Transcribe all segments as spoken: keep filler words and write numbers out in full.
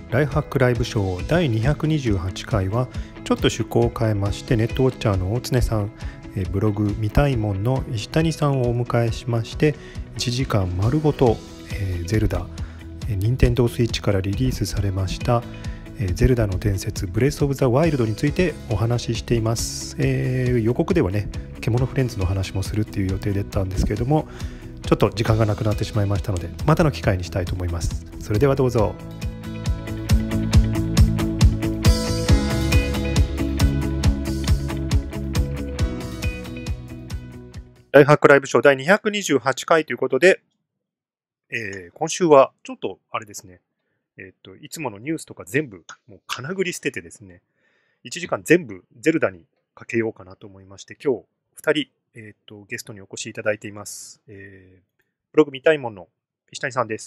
ライフハックライブショーだいにひゃくにじゅうはちかいはちょっと趣向を変えまして、ネットウォッチャーの大常さん、ブログ見たいもんの石谷さんをお迎えしまして、いちじかん丸ごとゼルダ、任天堂スイッチからリリースされましたゼルダの伝説ブレスオブザワイルドについてお話ししています。えー、予告ではね、獣フレンズの話もするっていう予定だったんですけれども、ちょっと時間がなくなってしまいましたので、またの機会にしたいと思います。それではどうぞ。ライフハックライブショーだいにひゃくにじゅうはちかいということで、えー、今週はちょっとあれですね、えっと、いつものニュースとか全部もう金繰り捨ててですね、いちじかん全部ゼルダにかけようかなと思いまして、今日ふたり、えっと、ゲストにお越しいただいています。えー、ブログ見たいもんの石谷さんです。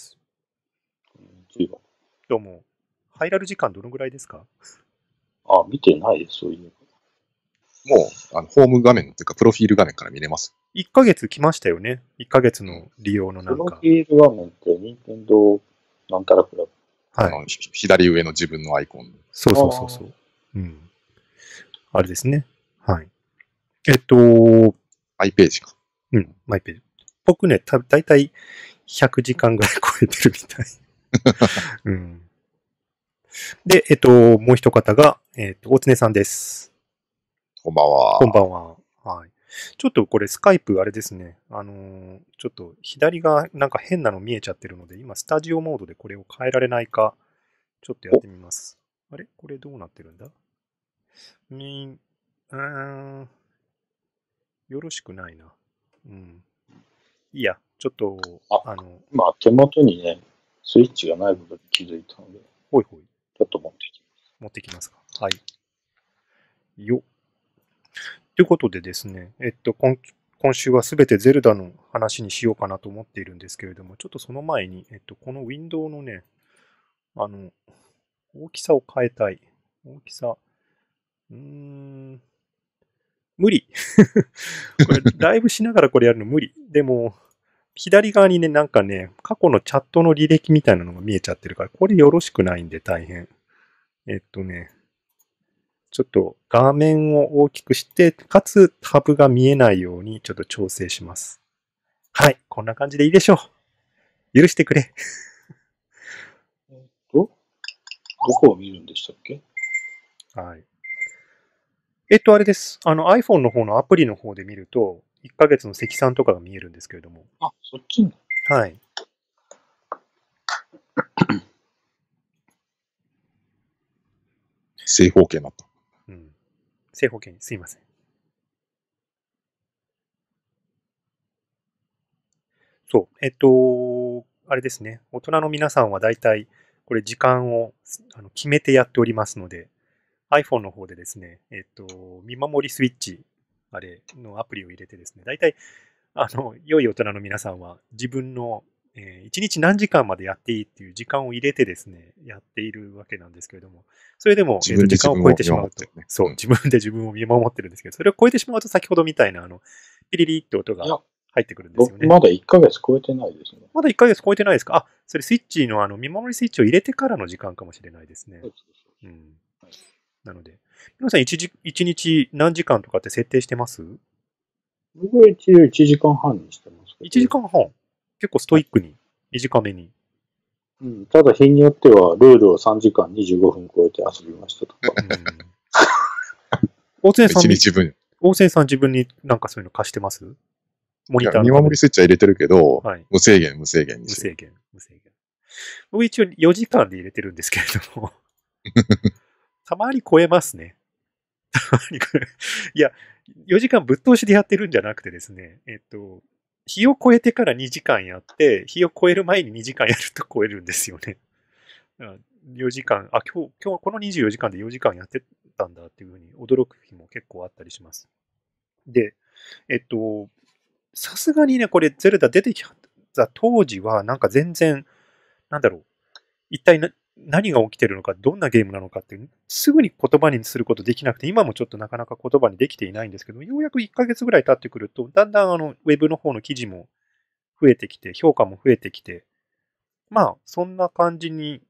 どうも。ハイラル時間どのぐらいですか？ あ、見てないです、そういう。 もう、あのホーム画面というか、プロフィール画面から見れます。 いっかげつ来ましたよね。いっかげつの利用のなんか。 プロフィール画面って、任天堂なんたらクラブ。 はい。あの、左上の自分のアイコン。 そうそうそうそう。うん。あれですね。はい。えっと、 マイページか。 うん、マイページ。僕ね、ただいたいひゃくじかんぐらい超えてるみたい。うん。で、えっと、もう一方が、えっと、大常さんです。 こんばんは。 こんばんは。はい。ちょっとこれスカイプあれですね。あのー、ちょっと左がなんか変なの見えちゃってるので、今スタジオモードでこれを変えられないか、ちょっとやってみます。あれこれどうなってるんだみん、うーん、よろしくないな。うん。いいや、ちょっと、 あ、 あの、 今手元にね、スイッチがない部分に気づいたので、 ほいほい。 ちょっと持ってきます。 持ってきますか。はい。よ。ということでですね、えっと、今今週はすべてゼルダの話にしようかなと思っているんですけれども、ちょっとその前に、えっと、このウィンドウのね、あの、大きさを変えたい。大きさ、うーん、無理。これ、ライブしながらこれやるの無理。でも、左側にね、なんかね、過去のチャットの履歴みたいなのが見えちゃってるから、これよろしくないんで大変。えっとね、ちょっと画面を大きくして、かつタブが見えないようにちょっと調整します。はい、こんな感じでいいでしょう。許してくれ。 えっと、どこを見るんでしたっけ？ はい。えっと、あれです。あの iPhone の方のアプリの方で見ると、いっかげつの積算とかが見えるんですけれども。 あ、そっちね。 はい。 正方形になった。 うん。正方形にすいません。そう。えっと、あれですね。大人の皆さんはだいたいこれ時間をあの決めてやっておりますので、iPhone の方でですね、えっと、見守りスイッチ、あれのアプリを入れてですね、だいたい、あの、良い大人の皆さんは自分の、えー、いちにち何時間までやっていいっていう時間を入れてですね、やっているわけなんですけれども、それでも、 自分で時間を超えてしまうと、 ね、 そう、自分で自分を見守ってるんですけど、それを超えてしまうと先ほどみたいな、あの、ピリリって音が入ってくるんですよね。 まだいっかげつ超えてないですね。 まだいっかげつ超えてないですか？あ、それスイッチのあの、見守りスイッチを入れてからの時間かもしれないですね。うん。なので、皆さん一時、一日何時間とかって設定してます？ 僕は一応いちじかんはんにしてますけど。 いちじかんはん。結構ストイックに、短めに。 うん、ただ日によっては、ルールをさんじかんにじゅうごふん超えて遊びましたとか。 大常さん、 いちにちぶん。 大常さん自分になんかそういうの貸してます？モニターの見守りスイッチは入れてるけど、 はい、 無制限、無制限にしてる。 無制限、無制限。僕一応よじかんで入れてるんですけれども、たまに超えますね。たまに超え、いや、よじかんぶっ通しでやってるんじゃなくてですね、えっと、日を超えてからにじかんやって、日を超える前ににじかんやると超えるんですよね。よじかん、あ、今日、今日このにじゅうよじかんでよじかんやってたんだっていうふうに驚く日も結構あったりします。で、えっと、さすがにね、これゼルダ出てきた当時はなんか全然、なんだろう、一体な何が起きてるのか、どんなゲームなのかって、すぐに言葉にすることできなくて、今もちょっとなかなか言葉にできていないんですけど、ようやくいっかげつぐらい経ってくると、だんだんあの、ウェブの方の記事も増えてきて、評価も増えてきて、まあ、そんな感じに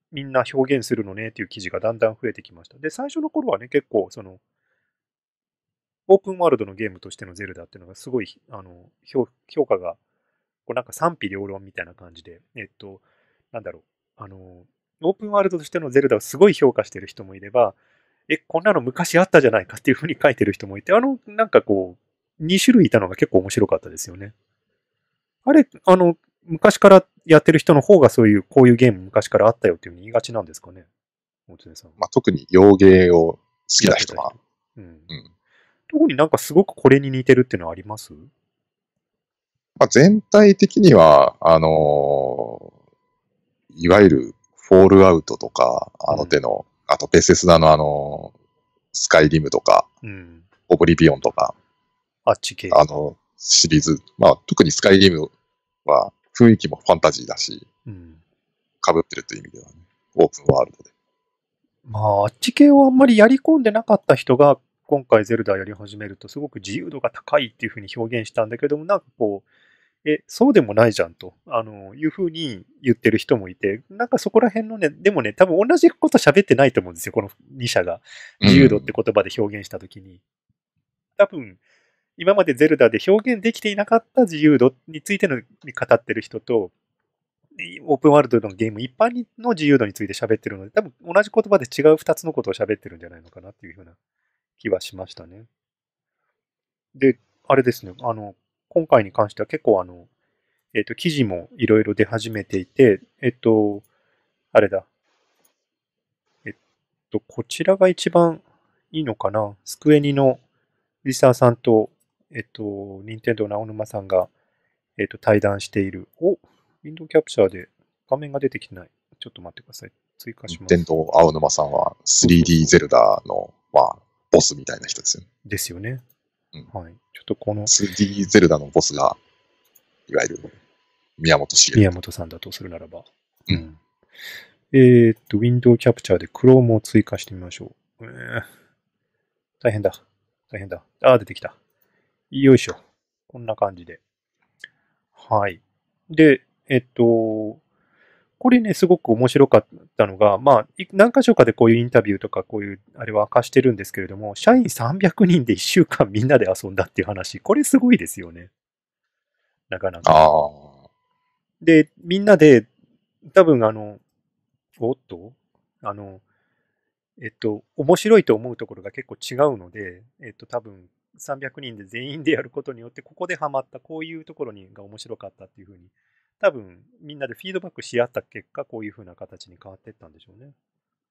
みんな表現するのねっていう記事がだんだん増えてきました。で、最初の頃はね、結構、その、オープンワールドのゲームとしてのゼルダっていうのがすごい、あの、評評価が、こうなんか賛否両論みたいな感じで、えっと、なんだろう、あの、オープンワールドとしてのゼルダをすごい評価してる人もいれば、え、こんなの昔あったじゃないかっていうふうに書いてる人もいて、あの、なんかこう、に種類いたのが結構面白かったですよね。あれ、あの、昔からやってる人の方がそういう、こういうゲーム昔からあったよっていうふうに言いがちなんですかね。大常さん。 まあ、特に洋芸を好きな人は。 うん。うん、 うん特になんかすごくこれに似てるっていうのはあります？ まあ、全体的には、あのー、いわゆるフォールアウトとか、あの手の、うん、あとベセスダのあの、スカイリムとか、うん、オブリビオンとか、 あっち系。 あの、シリーズ。まあ、特にスカイリムは雰囲気もファンタジーだし、うん、被ってるという意味ではね、オープンワールドで。 まあ、あっち系をあんまりやり込んでなかった人が、今回ゼルダやり始めるとすごく自由度が高いっていうふうに表現したんだけども、なんかこう、え、そうでもないじゃんと、あの、いうふうに言ってる人もいて、なんかそこら辺のね、でもね、多分同じこと喋ってないと思うんですよ、このに社が。自由度って言葉で表現したときに。うん、多分、今までゼルダで表現できていなかった自由度についてのに語ってる人と、オープンワールドのゲーム一般の自由度について喋ってるので、多分同じ言葉で違う二つのことを喋ってるんじゃないのかなっていうふうな気はしましたね。で、あれですね、あの、今回に関しては結構あの、えっと、記事もいろいろ出始めていて、えっと、あれだ。えっと、こちらが一番いいのかな。スクエニのリサーさんと、えっと、任天堂の青沼さんが、えっと、対談している。お、ウィンドウキャプチャーで画面が出てきてない。ちょっと待ってください。追加します。 任天堂青沼さんは スリーディー ゼルダの、まあ、ボスみたいな人ですよね。 ですよね。 うん、 はい。ちょっとこの。 スリーディー ゼルダのボスが、いわゆる、宮本茂。 宮本さんだとするならば。 うん。 えー、っと、ウィンドウキャプチャーで Chrome を追加してみましょう。えー、大変だ。大変だ。あー、出てきた。よいしょ。こんな感じで。はい。で、えっと、これね、すごく面白かったのが、まあ、何箇所かでこういうインタビューとか、こういう、あれは明かしてるんですけれども、社員さんびゃくにんでいっしゅうかんみんなで遊んだっていう話、これすごいですよね。なかなか。 ああ。 で、みんなで、多分あの、おっとあの、えっと、面白いと思うところが結構違うので、えっと、多分さんびゃくにんで全員でやることによって、ここでハマった、こういうところにが面白かったっていうふうに、多分みんなでフィードバックし合った結果、こういうふうな形に変わっていったんでしょうね。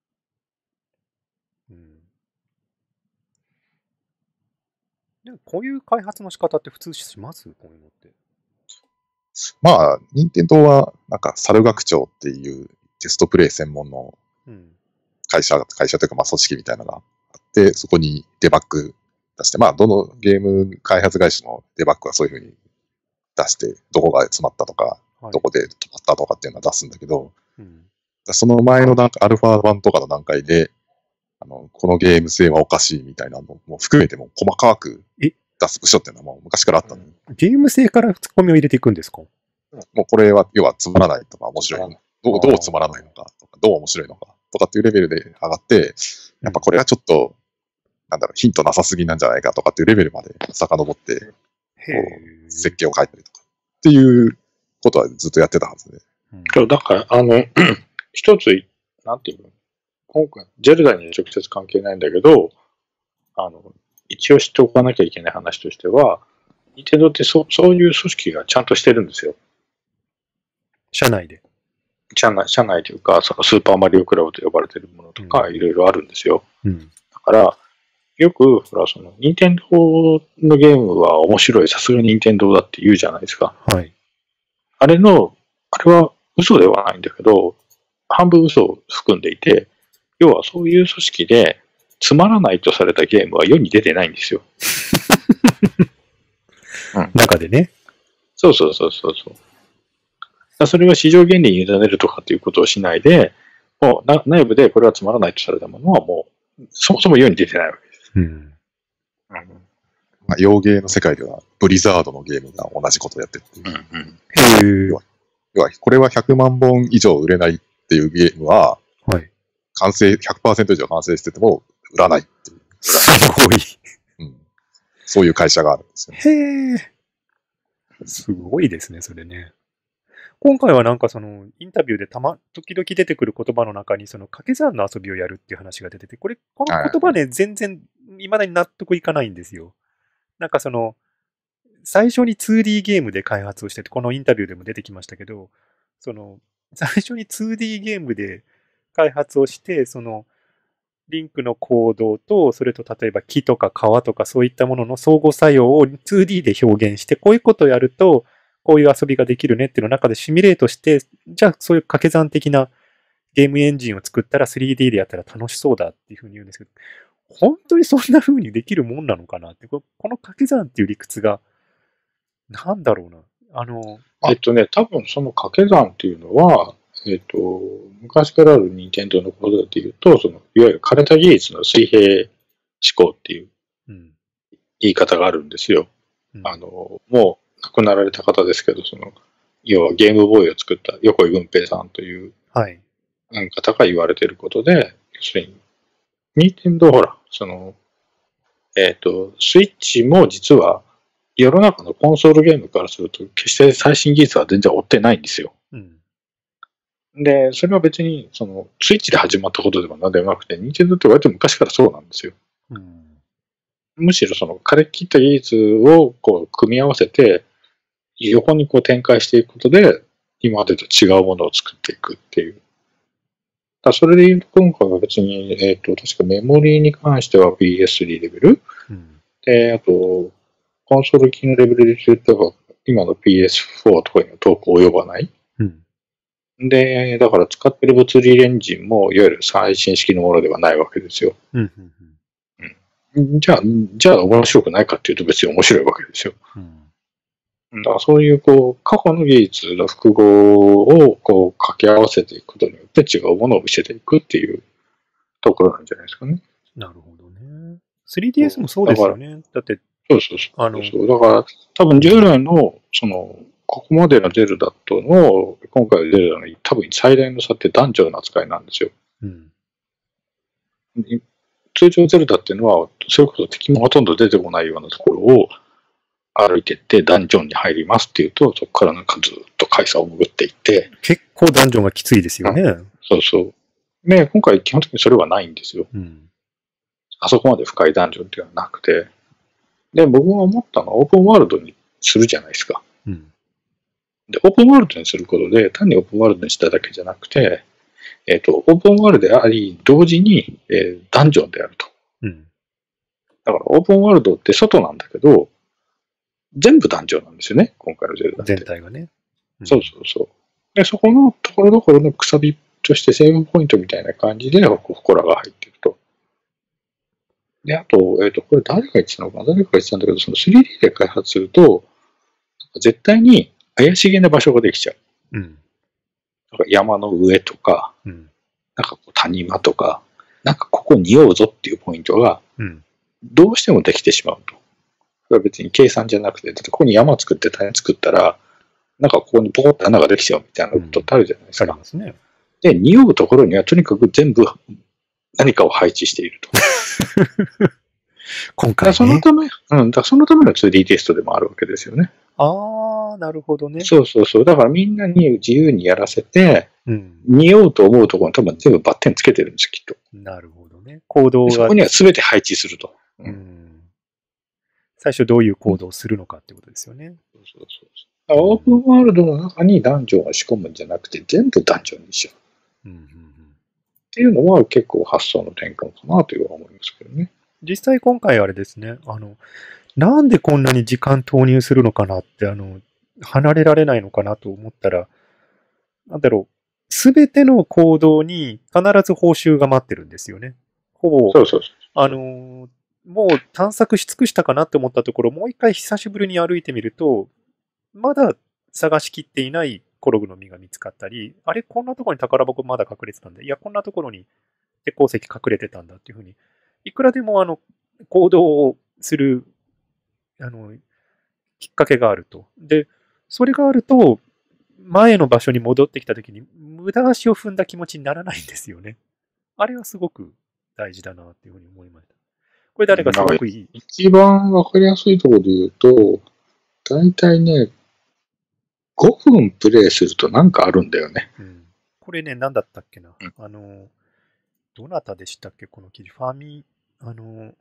うん。でもこういう開発の仕方って普通します？こういうのって。 まあ、任天堂は、なんか、猿学長っていうテストプレイ専門の会社、うん、会社というか、まあ、組織みたいなのがあって、そこにデバッグ出して、まあ、どのゲーム開発会社のデバッグはそういうふうに出して、どこが詰まったとか、はい、どこで止まったとかっていうのは出すんだけど、うん、その前の段階、アルファ版とかの段階で、あの、このゲーム性はおかしいみたいなのも含めても細かく出す部署っていうのはもう昔からあったの、うん、 ゲーム性からツッコミを入れていくんですか？ もうこれは、要はつまらないとか面白いの。どう、どうつまらないのかとか、どう面白いのかとかっていうレベルで上がって、やっぱこれはちょっと、なんだろう、ヒントなさすぎなんじゃないかとかっていうレベルまで遡って、こう、設計を変えたりとかっていうことはずっとやってたはずで。 そう、だから、あの、一つ、なんていうの、今回、ゼルダには直接関係ないんだけど、あの、一応知っておかなきゃいけない話としては、ニンテンドーってそそういう組織がちゃんとしてるんですよ。 社内で。 社内、社内というか、そのスーパーマリオクラブと呼ばれているものとか、いろいろあるんですよ。うん、だから、よく、ほら、その、ニンテンドーのゲームは面白い、さすがニンテンドーだって言うじゃないですか。 はい。 あれの、あれは嘘ではないんだけど、半分嘘を含んでいて、要はそういう組織で、つまらないとされたゲームは世に出てないんですよ。 うん、中でね。 そうそうそうそうそう。それは市場原理に委ねるとかっていうことをしないで、もう内部でこれはつまらないとされたものはもう、そもそも世に出てないわけです。うん。うん、 まあ、洋芸の世界では、ブリザードのゲームが同じことをやってるっていう。うんうん、要は、要はこれはひゃくまんぼん以上売れないっていうゲームは、 完成、ひゃくパーセント 以上完成してても売らないっていう。 すごい。 うん。そういう会社があるんですよね。 へえ。すごいですね、それね。今回はなんかそのインタビューでたま、時々出てくる言葉の中にその掛け算の遊びをやるっていう話が出てて、これ、この言葉ね、全然未だに納得いかないんですよ。なんかその、最初に ツーディー ゲームで開発をしてて、このインタビューでも出てきましたけど、その、最初に ツーディー ゲームで開発をして、その、リンクの行動と、それと例えば木とか川とかそういったものの相互作用を ツーディー で表現して、こういうことをやると、こういう遊びができるねっていうの中でシミュレートして、じゃあそういう掛け算的なゲームエンジンを作ったら スリーディー でやったら楽しそうだっていうふうに言うんですけど、本当にそんな風にできるもんなのかなって、この掛け算っていう理屈が、なんだろうな。あの、 えっとね、多分その掛け算っていうのは、えっと、昔からある任天堂のことだっていうと、その、いわゆる枯れた技術の水平思考っていう言い方があるんですよ。うん、あの、もう亡くなられた方ですけど、その、要はゲームボーイを作った横井軍平さんという方が言われていることで、はい、要するに、任天堂ほら、その、えっと、スイッチも実は、世の中のコンソールゲームからすると、決して最新技術は全然追ってないんですよ。うん、で、それは別に、その、スイッチで始まったことでも何でもなくて、任天堂って割と昔からそうなんですよ。うん、むしろその、枯れ切った技術をこう、組み合わせて、横にこう展開していくことで、今までと違うものを作っていくっていう。だそれで言うと、今回は別に、えっと、確かメモリーに関しては ピーエススリー レベル、うん、で、あと、コンソール機のレベルで言ったら、今の ピーエスフォー とかには遠く及ばない。うん、で、だから使ってる物理エンジンも、いわゆる最新式のものではないわけですよ。うんうん、じゃあ、じゃあ面白くないかっていうと別に面白いわけですよ。うん、だからそういう、こう、過去の技術の複合を、こう、掛け合わせていくことによって違うものを見せていくっていうところなんじゃないですかね。 なるほどね。スリーディーエス もそうですよね。だって、 そうそうそう。あのそうだから、多分従来の、その、ここまでのゼルダとの、今回のゼルダの多分最大の差ってダンジョンの扱いなんですよ。うん、通常ゼルダっていうのは、それこそ敵もほとんど出てこないようなところを歩いていってダンジョンに入りますっていうと、そこからなんかずっと階層を潜っていって。 結構ダンジョンがきついですよね。うん、 そうそう。ね、今回基本的にそれはないんですよ。うん、あそこまで深いダンジョンっていうのはなくて。で、僕が思ったのはオープンワールドにするじゃないですか。うん、で、オープンワールドにすることで、単にオープンワールドにしただけじゃなくて、えっと、オープンワールドであり、同時に、えー、ダンジョンであると。うん、だからオープンワールドって外なんだけど、全部ダンジョンなんですよね、今回のゼルダって。 全体がね。 うん、そうそうそう。で、そこのところどころのくさびとしてセーブポイントみたいな感じで、ここらが入っていくと。で、あと、えっと、これ誰が言ってたのかな誰かが言ってたんだけど、その スリーディー で開発すると、絶対に怪しげな場所ができちゃう。うん。なんか山の上とか、うん、なんかこう谷間とか、なんかここ匂うぞっていうポイントが、どうしてもできてしまうと。それは別に計算じゃなくて、だってここに山を作って谷作ったら、なんかここにポコッと穴ができちゃうみたいなことってあるじゃないですか。うん、ありますね。で、匂うところにはとにかく全部何かを配置していると。 今回ね。 そのため、うん、だそのための ツーディー テストでもあるわけですよね。 ああ、なるほどね。 そうそうそう。だからみんなに自由にやらせて、うん、匂うと思うところに多分全部バッテンつけてるんです、きっと。 なるほどね。行動が。 そこには全て配置すると。うん、 うん最初どういう行動をするのかってことですよね。 そうそうそう。オープンワールドの中にダンジョンを仕込むんじゃなくて、全部ダンジョンにしよう。うんうんうん、っていうのは結構発想の転換かなというのは思いますけどね。 実際今回あれですね、あの、なんでこんなに時間投入するのかなって、あの、離れられないのかなと思ったら、なんだろう、すべての行動に必ず報酬が待ってるんですよね。ほぼ、 そうそうそうあの、もう探索し尽くしたかなって思ったところ、もう一回久しぶりに歩いてみると、まだ探しきっていないコログの実が見つかったり、あれ、こんなところに宝箱まだ隠れてたんだ。いや、こんなところに鉄鉱石隠れてたんだっていうふうに、いくらでもあの、行動をする、あの、きっかけがあると。で、それがあると、前の場所に戻ってきたときに、無駄足を踏んだ気持ちにならないんですよね。 あれはすごく大事だなっていうふうに思いました。これ誰かすごくいい。 一番わかりやすいところで言うと、だいたいね、ごふんプレイするとなんかあるんだよね。 うん、これね、何だったっけな。 うん、 あの、どなたでしたっけこの記事。ファミ、あの、ん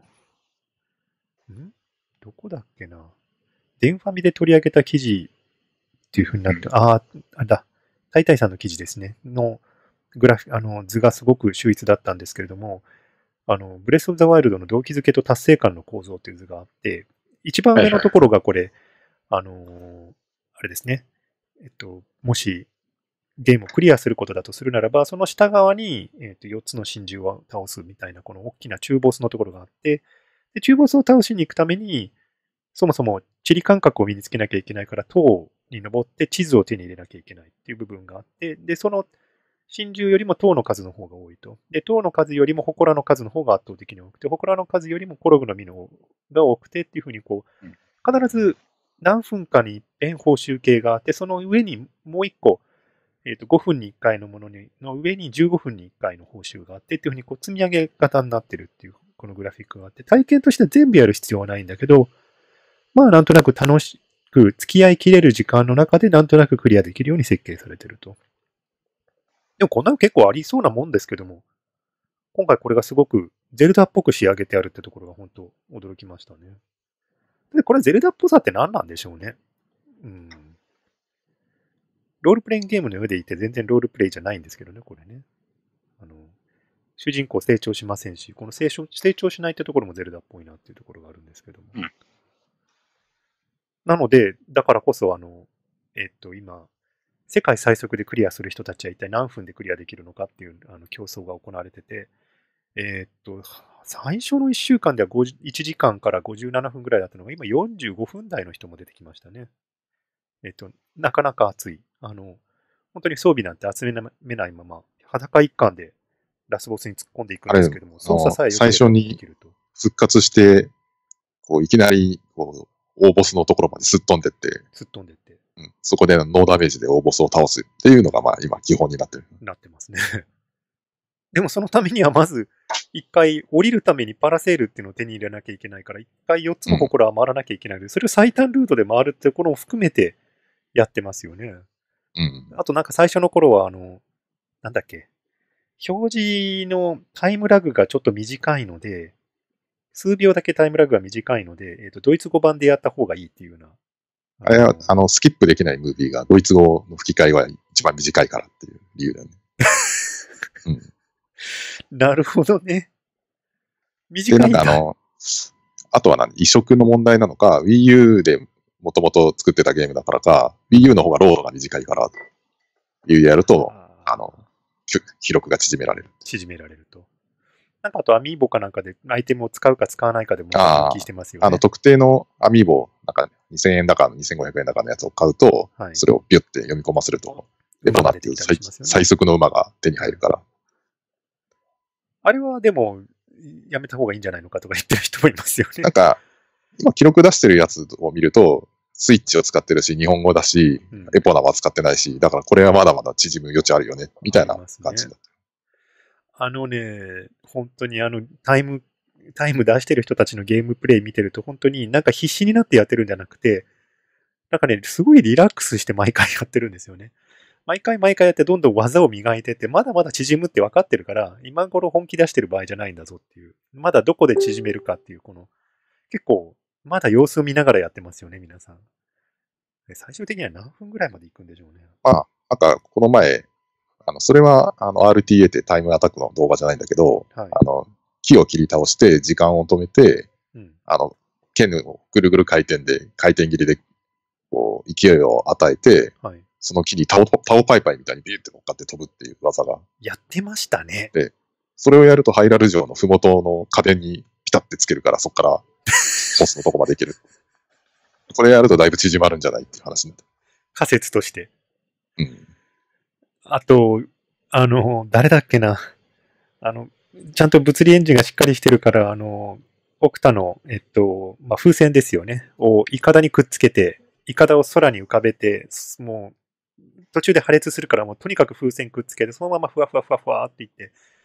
どこだっけな。デンファミで取り上げた記事っていうふうになって、うん、ああ、あれだ。タイタイさんの記事ですね。のグラフ、あの、図がすごく秀逸だったんですけれども、あの、ブレスオブザワイルドの動機づけと達成感の構造という図があって、一番上のところがこれ、はいはい、あの、あれですね。えっと、もし、ゲームをクリアすることだとするならば、その下側に、えっと、よっつの真珠を倒すみたいな、この大きな中ボスのところがあって、で中ボスを倒しに行くために、そもそも地理感覚を身につけなきゃいけないから、塔に登って地図を手に入れなきゃいけないっていう部分があって、で、その真珠よりも塔の数の方が多いと。で、塔の数よりも祠の数の方が圧倒的に多くて、祠の数よりもコログの実のが多くてっていうふうに、こう、必ず何分かに一遍報酬系があって、その上にもう一個、えっと、ごふんにいっかいのものの上にじゅうごふんにいっかいの報酬があってっていうふうにこう積み上げ型になってるっていう、このグラフィックがあって、体験として全部やる必要はないんだけど、まあなんとなく楽しく付き合いきれる時間の中でなんとなくクリアできるように設計されてると。でもこんなの結構ありそうなもんですけども、今回これがすごくゼルダっぽく仕上げてあるってところが本当驚きましたね。で、これゼルダっぽさって何なんでしょうね。うん。ロールプレイングゲームの上でいて全然ロールプレイじゃないんですけどね、これね。あの、主人公成長しませんし、この成長成長しないってところもゼルダっぽいなっていうところがあるんですけども。 うん、 なので、だからこそ、あの、えっと、今、世界最速でクリアする人たちは一体何分でクリアできるのかっていうあの競争が行われてて、えっと、最初のいっしゅうかんではいちじかんからごじゅうななふんぐらいだったのが、今よんじゅうごふん台の人も出てきましたね。えっと、なかなか熱い。あの、本当に装備なんて集めないまま、裸一貫でラスボスに突っ込んでいくんですけども、操作さえ最初に復活して、こういきなりこう大ボスのところまですっ飛んでって、 すっ飛んでって、 うん、そこでノーダメージで大ボスを倒すっていうのがまあ今基本になってる。 なってますね。でもそのためにはまず、一回降りるためにパラセールっていうのを手に入れなきゃいけないから、一回よっつの祠は回らなきゃいけないので、うん、それを最短ルートで回るってところも含めてやってますよね。 うん。 あとなんか最初の頃は、あの、なんだっけ、表示のタイムラグがちょっと短いので、数秒だけタイムラグが短いので、えっと、ドイツ語版でやった方がいいっていうような。 あれは、あの、スキップできないムービーが、ドイツ語の吹き替えは一番短いからっていう理由だね。うん。 なるほどね。短いんだ。 で、なんかあの、あとは何移植の問題なのか、Wii U でもともと作ってたゲームだからか、Wii U の方がロードが短いから、いうやると、あの、記録が縮められる。 縮められると。なんかあとアミーボかなんかでアイテムを使うか使わないかでも人気してますよね。 あの特定のアミーボ、なんかにせんえんだかにせんごひゃくえんだかのやつを買うと、はい、それをビュッて読み込ませると、レボナっていう 最,、ね、最速の馬が手に入るから。 あれはでも、やめた方がいいんじゃないのかとか言ってる人もいますよね。 なんか、今記録出してるやつを見ると、スイッチを使ってるし、日本語だし、うん、レポナは使ってないし、だからこれはまだまだ縮む余地あるよね、みたいな感じだ。 あのね、本当にあの、タイム、タイム出してる人たちのゲームプレイ見てると、本当になんか必死になってやってるんじゃなくて、なんかね、すごいリラックスして毎回やってるんですよね。毎回毎回やってどんどん技を磨いてって、まだまだ縮むって分かってるから、今頃本気出してる場合じゃないんだぞっていう。まだどこで縮めるかっていう、この、結構、まだ様子を見ながらやってますよね、皆さん。最終的には何分ぐらいまで行くんでしょうね。 まあ、なんか、この前、あの、それは、あの、アールティーエー ってタイムアタックの動画じゃないんだけど、はい、あの、木を切り倒して、時間を止めて、うん、あの、剣をぐるぐる回転で、回転切りで、こう、勢いを与えて、はい、その木にタオ、タオパイパイみたいにビューって乗っかって飛ぶっていう技が。 やってましたね。 で、それをやるとハイラル城のふもとの家電にピタってつけるから、そこから、ボスのとこまで行ける。これやるとだいぶ縮まるんじゃないっていう話になって。 仮説として。 うん。 あと、あの、誰だっけな。あの、ちゃんと物理エンジンがしっかりしてるから、あの、オクタの、えっと、まあ、風船ですよね。を、イカダにくっつけて、イカダを空に浮かべて、もう、途中で破裂するから、もうとにかく風船くっつけて、そのままふわふわふわふわっていって、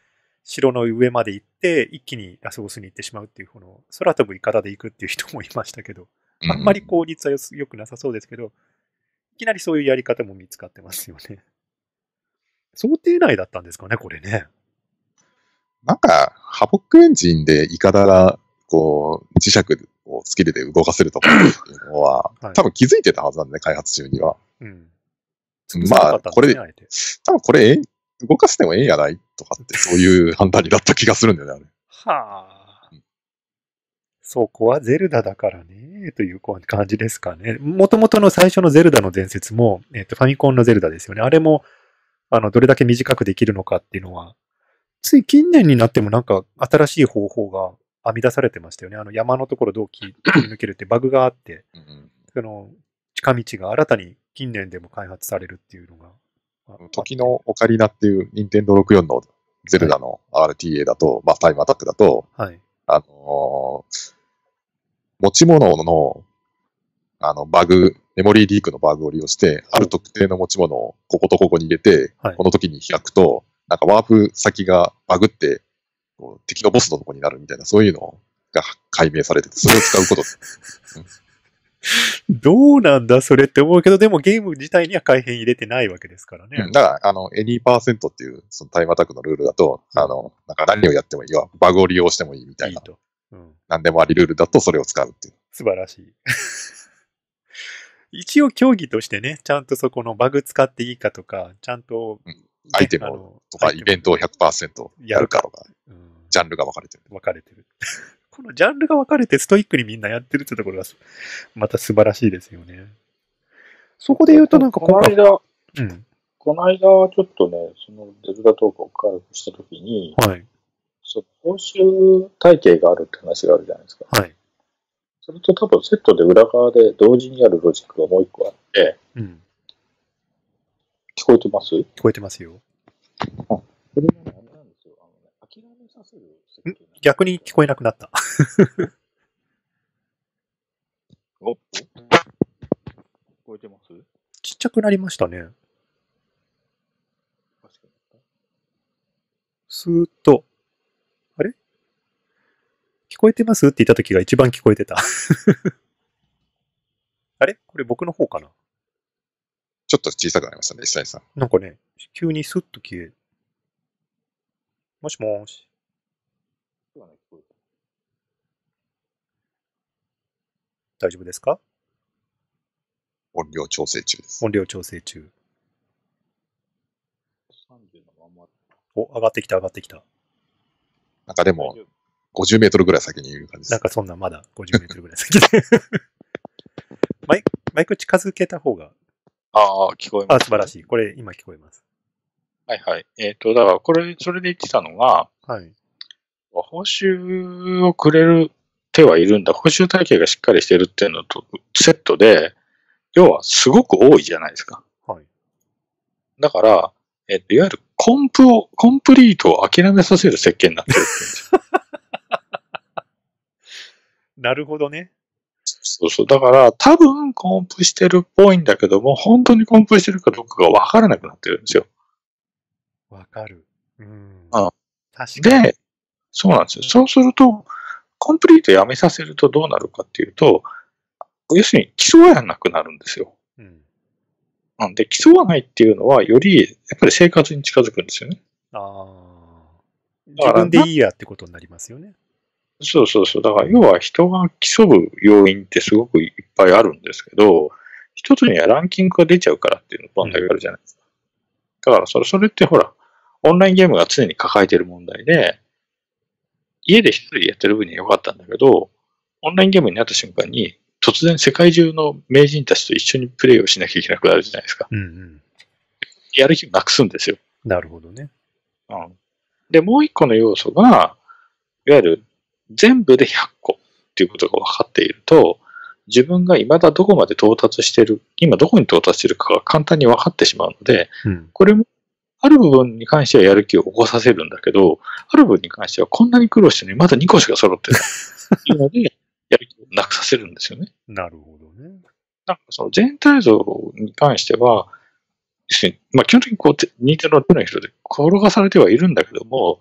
城の上まで行って、一気にラスボスに行ってしまうっていう、この空飛ぶイカダで行くっていう人もいましたけど、あんまり効率は良くなさそうですけど、いきなりそういうやり方も見つかってますよね。想定内だったんですかね、これね。 なんか、ハボックエンジンでイカダが、こう、磁石をスキルで動かせるとかっていうのは、はい、多分気づいてたはずなんで、ね、開発中には。うん。まあ、これ、多分これ、動かしてもええんやないとかって、そういう判断になった気がするんだよね、あれ。 はあ。うん、そこはゼルダだからね、という感じですかね。もともとの最初のゼルダの伝説も、えっと、ファミコンのゼルダですよね。あれも、あの、どれだけ短くできるのかっていうのは、つい近年になってもなんか新しい方法が編み出されてましたよね。あの山のところどう切り抜けるってバグがあって、うん、その近道が新たに近年でも開発されるっていうのが。 時のオカリナっていう任天堂ろくじゅうよんのゼルダの アールティーエー だと、はい、まあタイムアタックだと、はい、あのー、持ち物のあのバグ、メモリーリークのバグを利用して、ある特定の持ち物をこことここに入れて、はい、この時に開くと、なんかワープ先がバグって、こう敵のボスのとこになるみたいな、そういうのが解明されてて、それを使うこと。 うん、どうなんだそれって思うけど、でもゲーム自体には改変入れてないわけですからね。 うん、だから、あの、エニーパーセントっていうそのタイムアタックのルールだと、あの、なんか何をやってもいいわ、バグを利用してもいいみたいな。いいと。うん、何でもありルールだとそれを使うっていう。 素晴らしい。一応競技としてね、ちゃんとそこのバグ使っていいかとか、ちゃんと、 うん、アイテムとかイベントを ひゃくパーセント やるかとか、うん、ジャンルが分かれてる。 分かれてる。このジャンルが分かれてストイックにみんなやってるってところがまた素晴らしいですよね。そこで言うとなんかこの間、うん、この間ちょっとね、そのゼルダトークを開発したときに、はい、その報酬体系があるって話があるじゃないですか。はい。それと多分セットで裏側で同時にあるロジックがもう一個あって、うん、聞こえてます？ 聞こえてますよ。 あ、これもあれなんですよ。あのね、諦めさせる設計。 逆に聞こえなくなった。 お聞こえてます？ ちっちゃくなりましたね。スーッと。あれ聞こえてますって言った時が一番聞こえてた。あれこれ僕の方かな？ ちょっと小さくなりましたね、石谷さん。 なんかね、急にスッと消え。もしもーし。大丈夫ですか？ 音量調整中です。 音量調整中。お、上がってきた上がってきた。 なんかでも、ごじゅうメートルぐらい先にいる感じです。 なんかそんなまだごじゅうメートルぐらい先で。マイク、マイク近づけた方が。 ああ、聞こえます、 ね。あ、素晴らしい。これ今聞こえます。 はいはい。えっ、ー、と、だからこれ、それで言ってたのが、はい。報酬をくれる手はいるんだ。報酬体系がしっかりしてるっていうのとセットで、要はすごく多いじゃないですか。はい。だから、えっ、ー、と、いわゆるコンプを、コンプリートを諦めさせる設計になってるっていうんですよ。 なるほどね。 そうそう。だから、多分コンプしてるっぽいんだけども、本当にコンプしてるかどうかが分からなくなってるんですよ。 わかる。うん。 あ確かに。 で、そうなんですよ。そうすると、コンプリートやめさせるとどうなるかっていうと、要するに競わなくなるんですよ。うん。なんで、競わないっていうのは、より、やっぱり生活に近づくんですよね。ああ。自分でいいやってことになりますよね。 そうそうそう。だから、要は人が競う要因ってすごくいっぱいあるんですけど、一つにはランキングが出ちゃうからっていう問題があるじゃないですか。うん、だからそれ、それってほら、オンラインゲームが常に抱えている問題で、家で一人でやってる分には良かったんだけど、オンラインゲームになった瞬間に、突然世界中の名人たちと一緒にプレイをしなきゃいけなくなるじゃないですか。うんうん、やる気をなくすんですよ。 なるほどね。 うん、で、もう一個の要素が、いわゆる全部でひゃっこっていうことが分かっていると、自分が未だどこまで到達している、今どこに到達しているかが簡単に分かってしまうので、うん、これもある部分に関してはやる気を起こさせるんだけど、ある部分に関してはこんなに苦労してね、まだにこしか揃ってない。いうので、やる気をなくさせるんですよね。 なるほどね。 なんかその全体像に関しては、まあ基本的にこう、任天堂の手の人で転がされてはいるんだけども、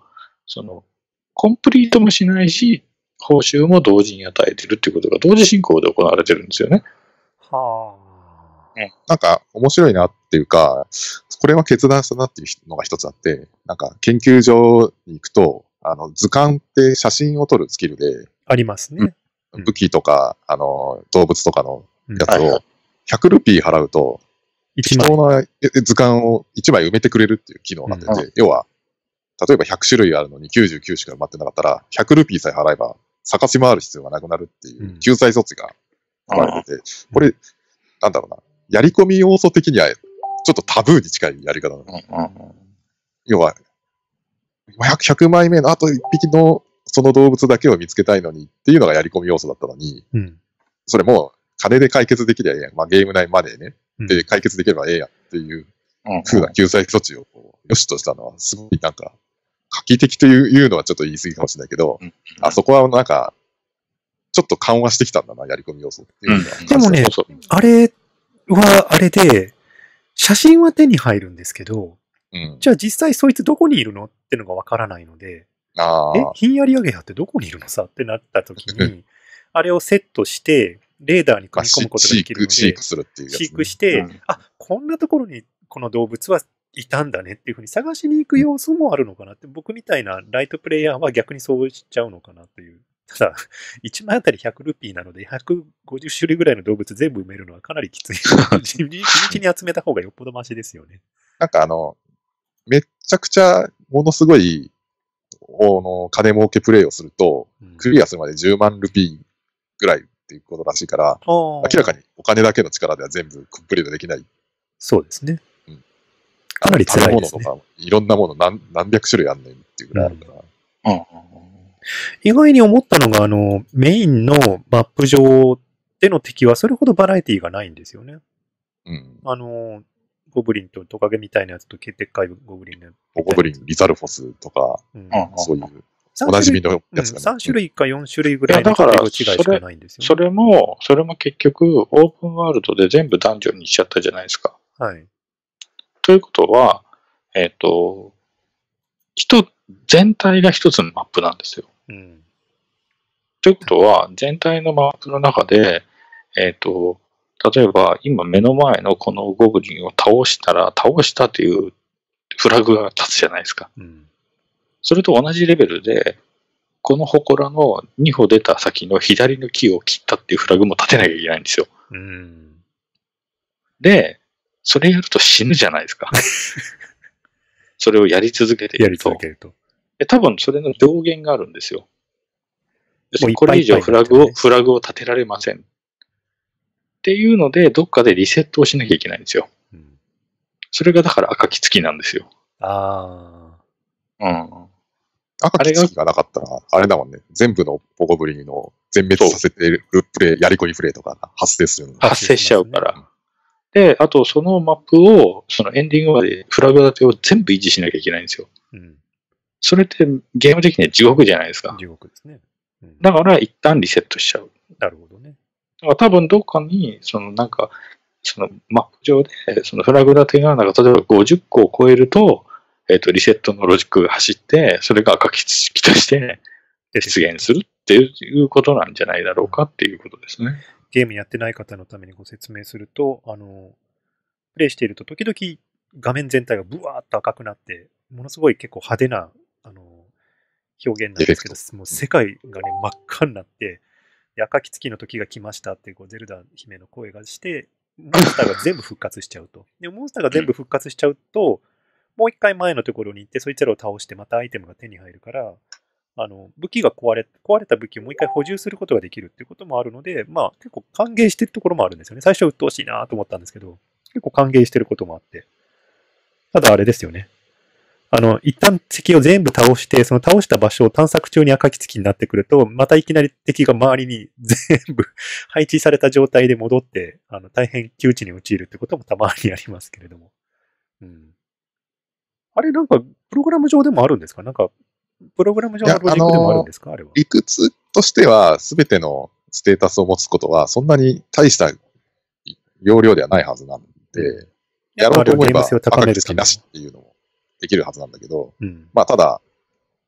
その、コンプリートもしないし、報酬も同時に与えてるっていうことが同時進行で行われてるんですよね。 はあ。 なんか面白いなっていうか、これは決断したなっていうのが一つあって、なんか研究所に行くと、あの図鑑って写真を撮るスキルで、 ありますね。 武器とか、あの動物とかのやつうんはいはをひゃくルピー払うと、 一適当枚。 な図鑑をいちまい埋めてくれるっていう機能が出てて、 う要は、例えばひゃく種類あるのにきゅうじゅうきゅうしか埋まってなかったら、ひゃくルピーさえ払えば、探し回る必要がなくなるっていう救済措置が使われてて、これ、なんだろうな、やり込み要素的には、ちょっとタブーに近いやり方なの。 うんうん要は、ひゃくまいめのあといっぴきのその動物だけを見つけたいのにっていうのがやり込み要素だったのに、 うん。 それも金で解決できりゃええやん。まあゲーム内マネーね。 うんで解決できればええやんっていううん風な救済措置をこう良しとしたのはすごいなんか、画期的といういうのはちょっと言い過ぎかもしれないけど、 うんあそこはなんか、ちょっと緩和してきたんだな、やり込み要素っていうのがうんでもねそうそうあれは、あれで、写真は手に入るんですけど、 うん。 じゃあ実際そいつどこにいるのってのがわからないので、えああ、、 ひんやりアゲハってどこにいるのさってなった時に、あれをセットして、レーダーに組み込むことが飼育、 できるので、 飼育するっていうやつ、ね。 飼育して、 うんあ、こんなところにこの動物はいたんだねっていうふうに探しに行く要素もあるのかなって、僕みたいなライトプレイヤーは逆にそうしちゃうのかなという。ただ、いちまいあたりひゃくルピーなので、ひゃくごじゅっしゅるいぐらいの動物全部埋めるのはかなりきつい。地道に集めた方がよっぽどマシですよね。 なんかあの、めっちゃくちゃものすごい、あの、金儲けプレイをすると、 うんクリアするまでじゅうまんルピーぐらいっていうことらしいから、 明明らかにお金だけの力では全部コンプリートできない。 そうですね。 うんかなり辛いですね。 食べ物とか、いろんなもの何何百種類あんねんっていうぐらいあるから。 うん意外に思ったのが、あの、メインのマップ上での敵はそれほどバラエティがないんですよね。 うん。 あの、ゴブリンとトカゲみたいなやつと、でっかいゴブリンね。 ゴブリン、リザルフォスとか、 うんうんそういうさんおなじみ種類のやつがね。 うんさん種類かよん種類ぐらいのいやだから色違いしかないんですよね。 それも、それも結局、オープンワールドで全部ダンジョンにしちゃったじゃないですか。 はい。 ということは、えっ、と、人、全体が一つのマップなんですよ。 うん。 ということは、全体のマップの中で、えっ、と、例えば今目の前のこのゴブリンを倒したら、倒したというフラグが立つじゃないですか。 うん。 それと同じレベルで、この祠のにほ出た先の左の木を切ったっていうフラグも立てなきゃいけないんですよ。 うん。 で、それやると死ぬじゃないですか。それをやり続けていやりると。 続けると。 で多分それの上限があるんですよ。 もういっこれ以ぱいいっぱい上フラグを、 になってるねフラグを立てられません。っていうので、どっかでリセットをしなきゃいけないんですよ。 うん。 それがだから赤き月なんですよ。 ああ。 うん。 赤き月がなかったら、あれだもんね。全部のポゴブリンを全滅させてるプレイ、やり込みプレイとかが発生するの。 発生しちゃうから。で、あとそのマップを、そのエンディングまでフラグ立てを全部維持しなきゃいけないんですよ。 うん。 それってゲーム的には地獄じゃないですか。 地獄ですね。うん、 だから一旦リセットしちゃう。 なるほどね。 だから多分どっかに、そのなんか、そのマップ上で、そのフラグ立てが、なんか例えばごじゅっこを超えると、えっ、と、リセットのロジックが走って、それが赤き月として出現するっていうことなんじゃないだろうかっていうことですね。 ゲームやってない方のためにご説明すると、あの、プレイしていると時々画面全体がブワーッと赤くなって、ものすごい結構派手な、あの、表現なんですけど、もう世界がね、真っ赤になって、赤き月の時が来ましたってこうゼルダ姫の声がして、モンスターが全部復活しちゃうと。で、モンスターが全部復活しちゃうと、もう一回前のところに行って、そいつらを倒してまたアイテムが手に入るから、あの、武器が壊れ、壊れた武器をもう一回補充することができるっていうこともあるので、まあ結構歓迎してるところもあるんですよね。最初は鬱陶しいなと思ったんですけど、結構歓迎してることもあって。ただあれですよね。あの、一旦敵を全部倒して、その倒した場所を探索中に赤き月になってくると、またいきなり敵が周りに全部配置された状態で戻って、あの、大変窮地に陥るってこともたまにありますけれども。うん。あれなんか、プログラム上でもあるんですか？なんか、プログラム上のロジックでもあるんですか？あれは。 理屈としては、すべてのステータスを持つことは、そんなに大した容量ではないはずなんで、やろうと思えば、赤き月なしっていうのもできるはずなんだけど、 うん、 まあ、ただ、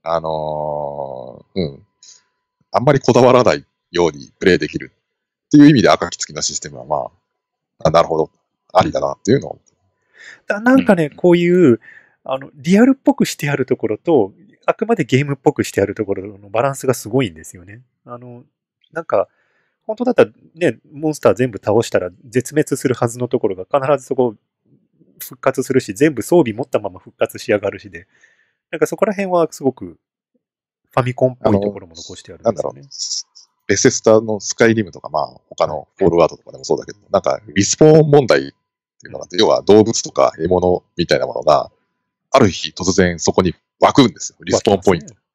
あのー、うん。あんまりこだわらないようにプレイできるっていう意味で赤き付きのシステムはまあ、あなるほど、ありだなっていうのを。 だなんかね、こういう、あの、リアルっぽくしてあるところと、あくまでゲームっぽくしてあるところのバランスがすごいんですよね。あの、なんか、本当だったらね、モンスター全部倒したら絶滅するはずのところが必ずそこ復活するし、全部装備持ったまま復活しやがるしで、なんかそこら辺はすごくファミコンっぽいところも残してあるんですよね。 なんだろう。ベセスタのスカイリムとか、まあ他のフォールアウトとかでもそうだけど、なんかリスポーン問題っていうのがあって、要は動物とか獲物みたいなものが、ある日突然そこに湧くんですよ。リスポーンポイント。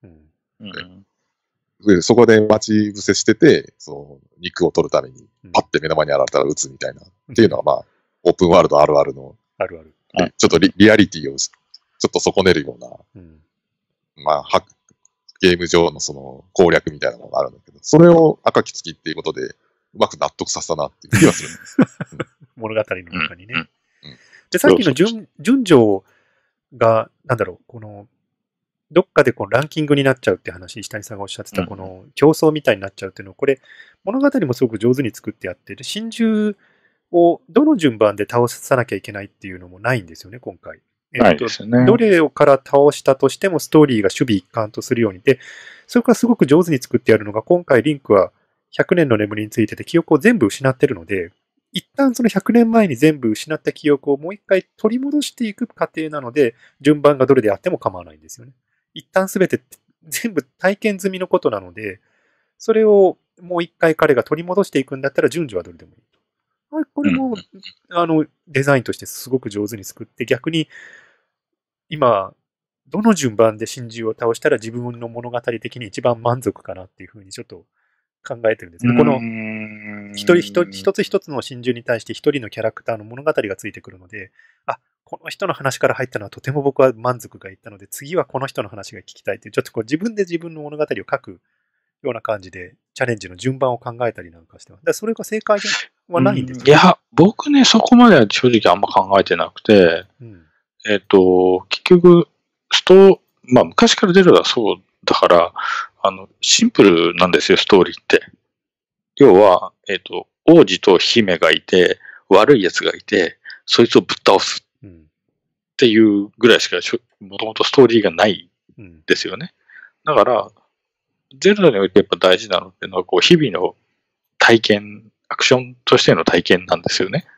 でそこで待ち伏せしてて、その肉を取るために、パッて目の前に現れたら撃つみたいな、うん、っていうのはまあ、オープンワールドあるあるの、 あるある。 ちょっと リ, リアリティをちょっと損ねるような、うん、まあ、ゲーム上のその攻略みたいなものがあるんだけど、それを赤き付きっていうことで、うまく納得させたなっていう気がする。 物語の中にね。うんうん、で、さっきの順順序が、なんだろう、この、どっかでこうランキングになっちゃうって話、石谷さんがおっしゃってた、この競争みたいになっちゃうっていうのは、これ、物語もすごく上手に作ってあって、で真珠をどの順番で倒さなきゃいけないっていうのもないんですよね、今回。 ないですね。 どれをから倒したとしてもストーリーが守備一貫とするようにで、それからすごく上手に作ってあるのが、今回リンクはひゃくねんの眠りについてて記憶を全部失ってるので、一旦そのひゃくねんまえに全部失った記憶をもう一回取り戻していく過程なので、順番がどれであっても構わないんですよね。一旦すべて全部体験済みのことなので、それをもう一回彼が取り戻していくんだったら順序はどれでもいいと。これも、あの、デザインとしてすごく上手に作って、逆に、今、どの順番で真珠を倒したら自分の物語的に一番満足かなっていうふうにちょっと考えてるんですね。この、一人一人、一つ一つの真珠に対して一人のキャラクターの物語がついてくるので、あ、この人の話から入ったのはとても僕は満足がいったので、次はこの人の話が聞きたいっていう、ちょっとこう自分で自分の物語を書くような感じで、チャレンジの順番を考えたりなんかしてます。だからそれが正解はないんですよ、 ね、いや、僕ね、そこまでは正直あんま考えてなくて、うん、えっと、結局、ストまあ昔からゼルダはそうだから、あの、シンプルなんですよ、ストーリーって。要は、えっと、王子と姫がいて、悪い奴がいて、そいつをぶっ倒すっていうぐらいしか、もともとストーリーがないんですよね。だから、ゼルダにおいてやっぱ大事なのっていうのは、こう、日々の体験、アクションとしての体験なんですよね。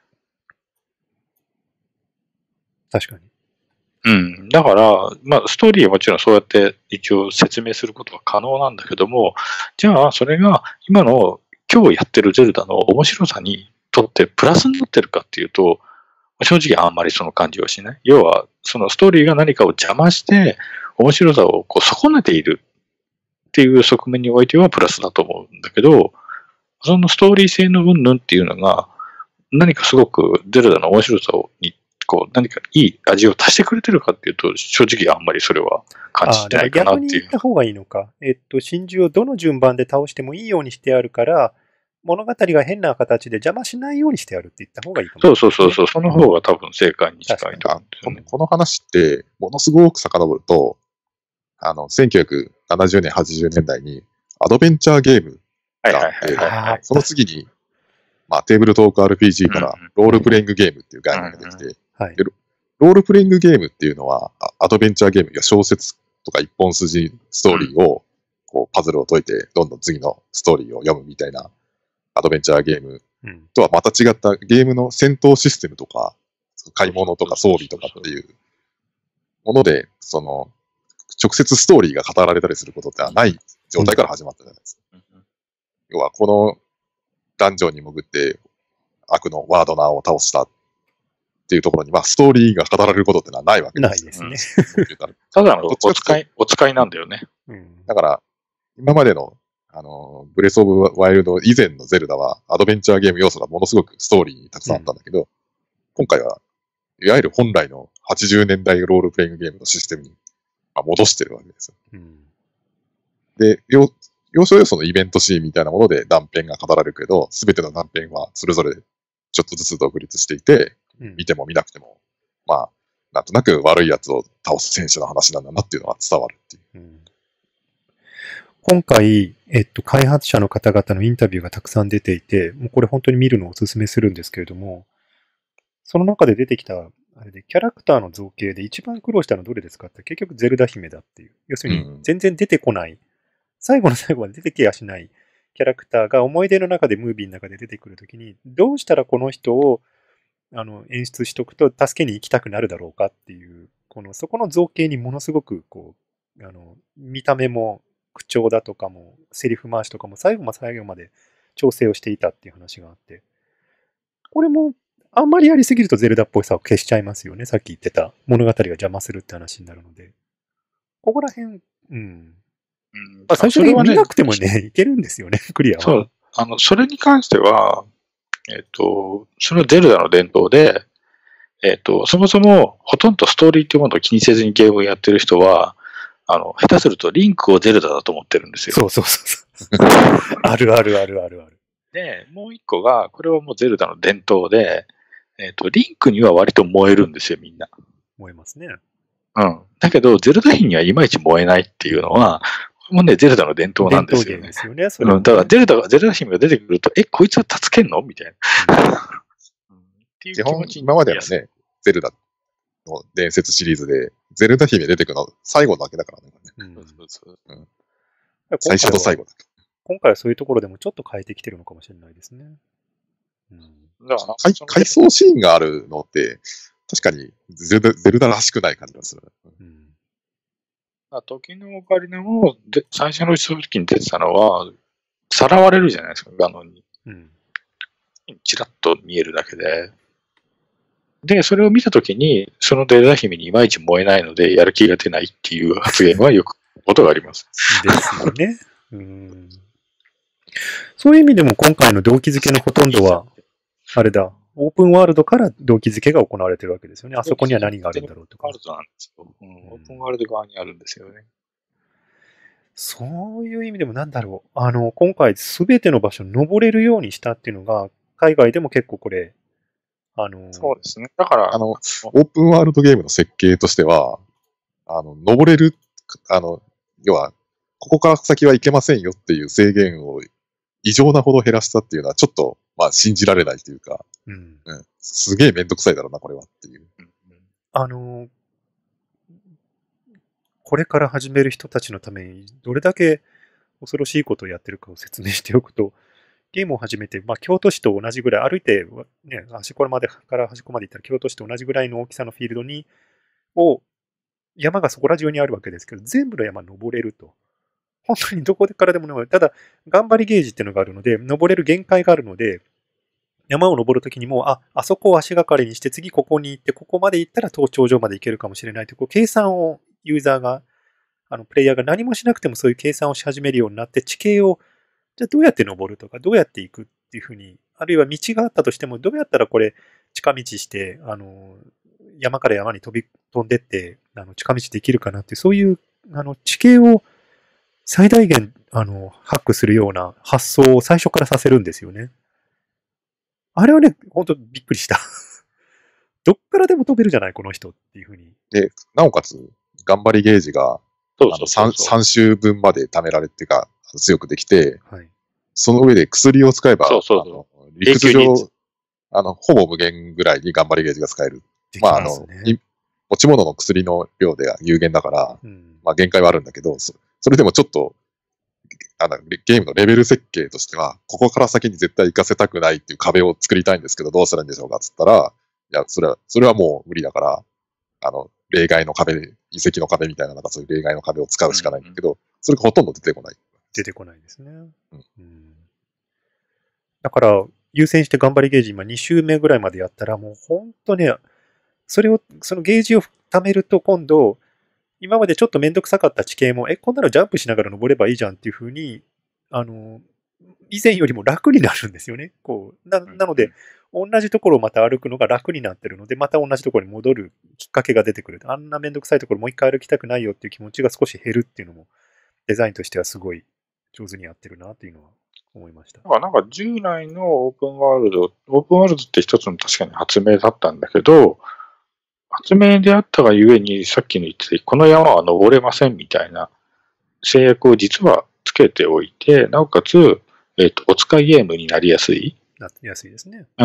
確かに。 うん。だから、まあ、ストーリーはもちろんそうやって一応説明することは可能なんだけども、じゃあ、それが今の、今日やってるゼルダの面白さにとってプラスになってるかっていうと、正直あんまりその感じはしない。要は、そのストーリーが何かを邪魔して、面白さをこう損ねているっていう側面においてはプラスだと思うんだけど、そのストーリー性の云々っていうのが、何かすごくゼルダの面白さをに、こう何かいい味を足してくれてるかっていうと、正直あんまりそれは感じてないかなっていう。 逆に言った方がいいのか。えっと、真珠をどの順番で倒してもいいようにしてあるから、物語が変な形で邪魔しないようにしてあるって言った方がいいかもしれない、ね。 そうそうそうそう、その方が多分正解に近いと思うんですよね。 この話って、ものすごく遡ると、あの、せんきゅうひゃくななじゅうねん、はちじゅうねんだいにアドベンチャーゲームがあって、その次に、まあ、テーブルトーク アールピージー からロールプレイングゲームっていう概念ができて、うんうん、でロールプレイングゲームっていうのは、アドベンチャーゲームや小説とか一本筋ストーリーを、こう、パズルを解いて、どんどん次のストーリーを読むみたいなアドベンチャーゲームとはまた違ったゲームの戦闘システムとか、買い物とか装備とかっていうもので、その、直接ストーリーが語られたりすることってはない状態から始まったじゃないですか。うん、要は、このダンジョンに潜って悪のワードナーを倒したっていうところに、まあ、ストーリーが語られることってのはないわけですよ。 ないですね。 ただのお使い、お使いなんだよね。 うん、だから、今までの、あの、ブレスオブワイルド以前のゼルダは、アドベンチャーゲーム要素がものすごくストーリーにたくさんあったんだけど、うん、今回は、いわゆる本来のはちじゅうねんだいロールプレイングゲームのシステムに戻してるわけですよ。うん、で、要所要所のイベントシーンみたいなもので断片が語られるけど、すべての断片はそれぞれちょっとずつ独立していて、うん、見ても見なくても、まあ、なんとなく悪いやつを倒す選手の話なんだなっていうのが伝わるっていう。うん、 今回、えっと、開発者の方々のインタビューがたくさん出ていて、もうこれ本当に見るのをお勧めするんですけれども、その中で出てきた、あれで、キャラクターの造形で一番苦労したのはどれですかって、結局ゼルダ姫だっていう。要するに、全然出てこない、うん、最後の最後まで出てきやしないキャラクターが思い出の中で、ムービーの中で出てくるときに、どうしたらこの人をあの演出しとくと助けに行きたくなるだろうかっていう、このそこの造形にものすごくこう、あの見た目も口調だとかも、セリフ回しとかも最後ま最後まで調整をしていたっていう話があって、これもあんまりやりすぎるとゼルダっぽいさを消しちゃいますよね。さっき言ってた物語が邪魔するって話になるので。ここら辺、うん。うん、まあ、最初に見なくてもね、いけるんですよね、クリアは。 そう。あの、それに関しては、えっと、そのゼルダの伝統で、えっと、そもそもほとんどストーリーっていうものを気にせずにゲームをやってる人は、あの、下手するとリンクをゼルダだと思ってるんですよ。 そうそうそうそう。あるあるあるあるある。 で、もう一個が、これはもうゼルダの伝統で、えっと、リンクには割と燃えるんですよ、みんな。 燃えますね。 うん。だけど、ゼルダ姫にはいまいち燃えないっていうのは、もうね、ゼルダの伝統なんですよね。 伝統ですよね、それ、ね。 うん。だから、ゼルダが、ゼルダ姫が出てくると、え、こいつは助けんのみたいな。 うん、っていう気持ち今まではね、ゼルダの伝説シリーズで、ゼルダ姫出てくるの最後だけだからね。うん、そうそううん、最初と最後だけ。 今回はそういうところでもちょっと変えてきてるのかもしれないですね。 うん、だから回想シーンがあるのって、確かにゼルダ、ゼルダらしくない感じがする。うん、 時のオカリナもで最初の時に出てたのは、さらわれるじゃないですか、ガノンに。うん、チラッと見えるだけで。で、それを見たときに、そのゼルダ姫にいまいち燃えないので、やる気が出ないっていう発言はよくことがあります。 ですよね。うんそういう意味でも今回の動機づけのほとんどは、あれだ、オープンワールドから動機づけが行われてるわけですよね。あそこには何があるんだろうとか。 ワールドなんですよ。うん、オープンワールド側にあるんですよね。 そういう意味でもなんだろう。あの、今回すべての場所に登れるようにしたっていうのが、海外でも結構これ、あの、 そうですね。だから、 あの、オープンワールドゲームの設計としては、あの、登れる、あの、要は、ここから先は行けませんよっていう制限を異常なほど減らしたっていうのは、ちょっと、まあ、信じられないというか、うんうん、すげえめんどくさいだろうな、これはっていう。 あの、これから始める人たちのために、どれだけ恐ろしいことをやってるかを説明しておくと、ゲームを始めて、まあ、京都市と同じぐらい、歩いて、ね、端っこまでから端っこまで行ったら、京都市と同じぐらいの大きさのフィールドに、を、山がそこら中にあるわけですけど、全部の山登れると。本当にどこからでも登れる。ただ、頑張りゲージっていうのがあるので、登れる限界があるので、山を登るときにも、あ、あそこを足がかりにして、次ここに行って、ここまで行ったら頂上まで行けるかもしれないという、こう計算をユーザーが、あの、プレイヤーが何もしなくてもそういう計算をし始めるようになって、地形を、じゃあどうやって登るとか、どうやって行くっていうふうに、あるいは道があったとしても、どうやったらこれ、近道して、あの、山から山に飛び、飛んでって、あの、近道できるかなって、そういう、あの、地形を最大限、あの、ハックするような発想を最初からさせるんですよね。あれはね、ほんとびっくりした。どっからでも飛べるじゃない、この人っていうふうに。 で、なおかつ、頑張りゲージが、さん週分まで貯められてか、強くできて、はい、その上で薬を使えば、 そうそうそうあの理屈上、あの、ほぼ無限ぐらいに頑張りゲージが使える。まあ、あの、持ち物の薬の量では有限だから、うん、まあ限界はあるんだけど、そ, それでもちょっと、あの、ゲームのレベル設計としては、ここから先に絶対行かせたくないっていう壁を作りたいんですけど、どうしたらいいんでしょうかっつったら、いや、それは、それはもう無理だから、あの、例外の壁、遺跡の壁みたいな、なんかそういう例外の壁を使うしかないんだけど、うんうん、それがほとんど出てこない。 出てこないですね。うんうん、だから、優先して頑張りゲージ、今に週目ぐらいまでやったら、もう本当ね、それを、そのゲージを貯めると今度、今までちょっとめんどくさかった地形も、え、こんなのジャンプしながら登ればいいじゃんっていう風に、あの、以前よりも楽になるんですよね。こう、な、なので、同じところをまた歩くのが楽になってるので、また同じところに戻るきっかけが出てくる。あんなめんどくさいところもう一回歩きたくないよっていう気持ちが少し減るっていうのも、デザインとしてはすごい上手にやってるなっていうのは思いました。 なんか従来のオープンワールド、オープンワールドって一つの確かに発明だったんだけど、発明であったがゆえに、さっきの言ってた、この山は登れませんみたいな制約を実はつけておいて、なおかつ、えっと、お使いゲームになりやすい。 なりやすいですね。 うん、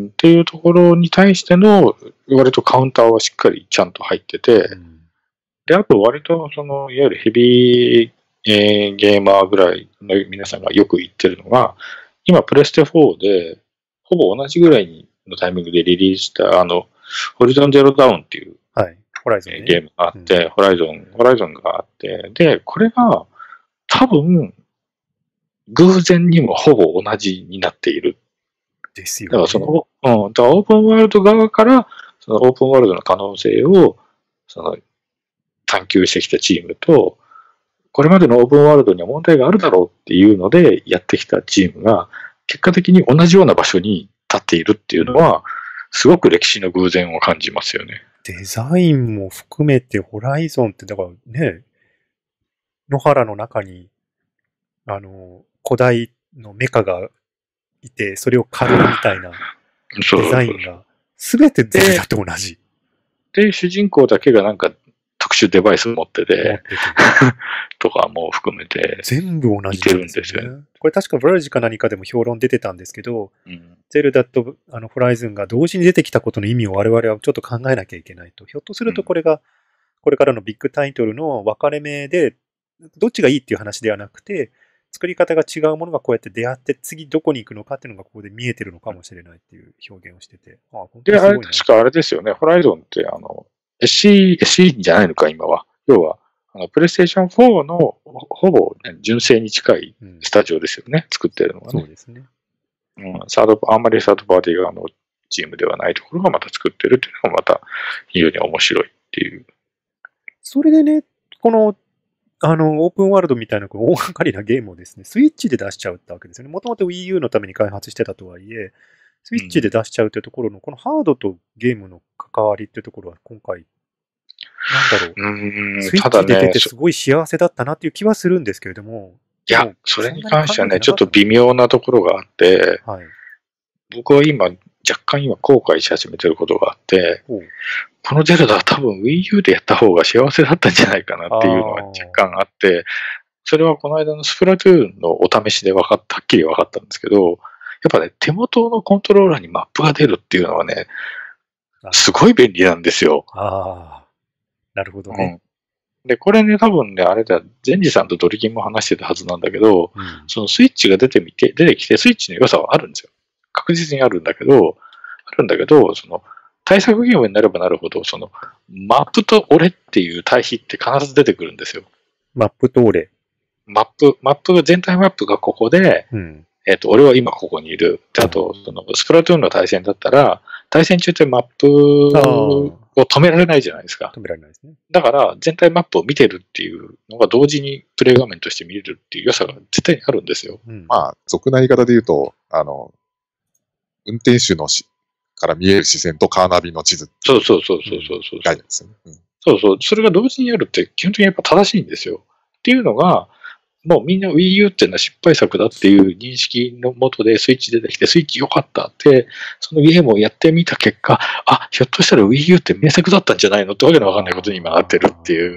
っていうところに対しての、割とカウンターはしっかりちゃんと入ってて、うん、で、あと割と、その、いわゆるヘビー、えー、ゲーマーぐらいの皆さんがよく言ってるのが、今、プレステフォーで、ほぼ同じぐらいのタイミングでリリースした、あの、ホリゾンゼロダウンっていう、 はい、ホライゾン、 ね、ゲームがあって、うん、ホライゾン、ホライゾンがあって、で、これが、多分、偶然にもほぼ同じになっている。 ですよね。 だからその、うん、だからオープンワールド側から、そのオープンワールドの可能性を、その、探求してきたチームと、これまでのオープンワールドには問題があるだろうっていうのでやってきたチームが、結果的に同じような場所に立っているっていうのは、すごく歴史の偶然を感じますよね。 デザインも含めて、ホライゾンって、だからね、野原の中に、あの、古代のメカがいて、それを狩るみたいなデザインが、すべてゼルダと同じ。 で、主人公だけがなんか特殊デバイス持ってて、ててとかも含めて、 全部同じなんですよね。るんですよ。これ確かブラジか何かでも評論出てたんですけど、うん、ゼルダとあのホライズンが同時に出てきたことの意味を我々はちょっと考えなきゃいけないと。ひょっとするとこれが、これからのビッグタイトルの分かれ目で、どっちがいいっていう話ではなくて、作り方が違うものがこうやって出会って、次どこに行くのかっていうのがここで見えてるのかもしれないっていう表現をしてて。 あで、あれ確かあれですよね。ホライゾンって、あの、エスシー、エスシー じゃないのか、今は。要は、あのプレイステーションフォーのほぼ、ね、純正に近いスタジオですよね。うん、作ってるのがね。 そうですね。 うん、サード、あんまりサードパーティー側のチームではないところがまた作ってるっていうのがまた非常に面白いっていう。 それでね、この、あの、オープンワールドみたいなこの大掛かりなゲームをですね、スイッチで出しちゃうってわけですよね。もともと Wii U のために開発してたとはいえ、スイッチで出しちゃうというところの、このハードとゲームの関わりっていうところは今回、なんだろう。 うん、 スイッチで出てすごい幸せだったなっていう気はするんですけれども。 いや、それに関してはね、ちょっと微妙なところがあって、はい、僕は今、若干今後悔し始めてることがあって、このゼルダは多分 Wii U でやった方が幸せだったんじゃないかなっていうのが若干あって、それはこの間のスプラトゥーンのお試しで分かった、はっきり分かったんですけど、やっぱね、手元のコントローラーにマップが出るっていうのはね、すごい便利なんですよ。 ああ、なるほどね。 うん、で、これね、多分ね、あれだ、ゼンジさんとドリキンも話してたはずなんだけど、うん、そのスイッチが出てみて、出てきて、スイッチの良さはあるんですよ。確実にあるんだけど、あるんだけど、その、対策ゲームになればなるほど、その、マップと俺っていう対比って必ず出てくるんですよ。 マップと俺。 マップ、マップが、全体マップがここで、うん、えっと、俺は今ここにいる。で、あと、その、スプラトゥーンの対戦だったら、対戦中ってマップを止められないじゃないですか。 止められないですね。 だから、全体マップを見てるっていうのが同時にプレイ画面として見れるっていう良さが絶対にあるんですよ。 うん、まあ、俗な言い方で言うと、あの、運転手のしから見える視線とカーナビの地図。 そうそうそうそうそうそう。 概念ですよね。うん、 そうそう。それが同時にあるって基本的にやっぱ正しいんですよ。っていうのが、もうみんな Wii U っていうのは失敗作だっていう認識のもとでスイッチ出てきて、スイッチ良かったって、そのゲームをやってみた結果、あ、ひょっとしたら Wii U って名作だったんじゃないのってわけのわかんないことに今なってるっていう。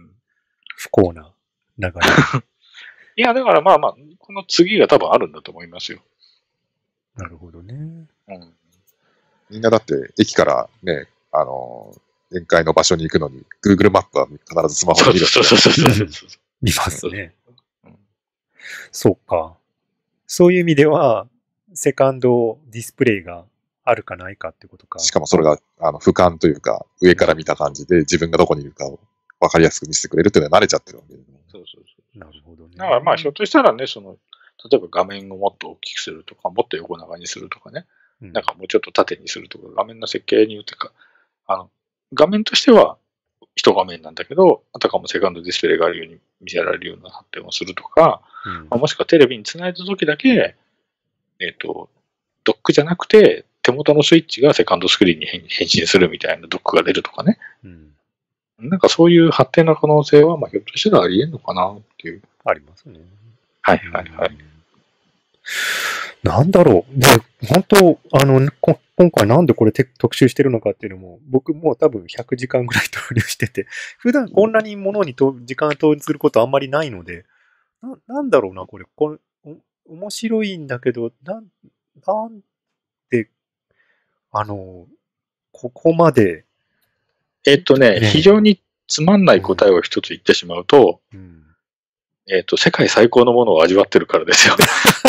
不幸な流れ。 いや、だからまあまあ、この次が多分あるんだと思いますよ。 なるほどね。 うん、 みんなだって駅からね、あの、宴会の場所に行くのに、Google マップは必ずスマホで見る。 そうそうそうそうそうそう。 見ますね。そうか。そういう意味では、セカンドディスプレイがあるかないかってことか。 しかもそれが、あの、俯瞰というか、上から見た感じで自分がどこにいるかを分かりやすく見せてくれるっていうのは慣れちゃってるわけで。 そうそうそう。 なるほどね。 だからまあ、ひょっとしたらね、その、例えば画面をもっと大きくするとか、もっと横長にするとかね、うん、なんかもうちょっと縦にするとか、画面の設計によってか、あの、画面としては一画面なんだけど、あたかもセカンドディスプレイがあるように見せられるような発展をするとか、うんまあ、もしくはテレビにつないだ時だけ、えっと、ドックじゃなくて、手元のスイッチがセカンドスクリーンに変身するみたいなドックが出るとかね。うん、なんかそういう発展の可能性は、まあ、ひょっとしたらあり得るのかなっていう。 ありますね。 はいはいはい。 なんだろう。で、本当、あの、今回なんでこれ特集してるのかっていうのも、僕もう多分ひゃくじかんぐらい投入してて、普段こんなに物にと時間を投入することあんまりないので、 な、なんだろうな、これ。これ、お面白いんだけど、なん、なんで、あの、ここまで。 えっとね、 ね非常につまんない答えを一つ言ってしまうと、 うん、 えっと、世界最高のものを味わってるからですよ。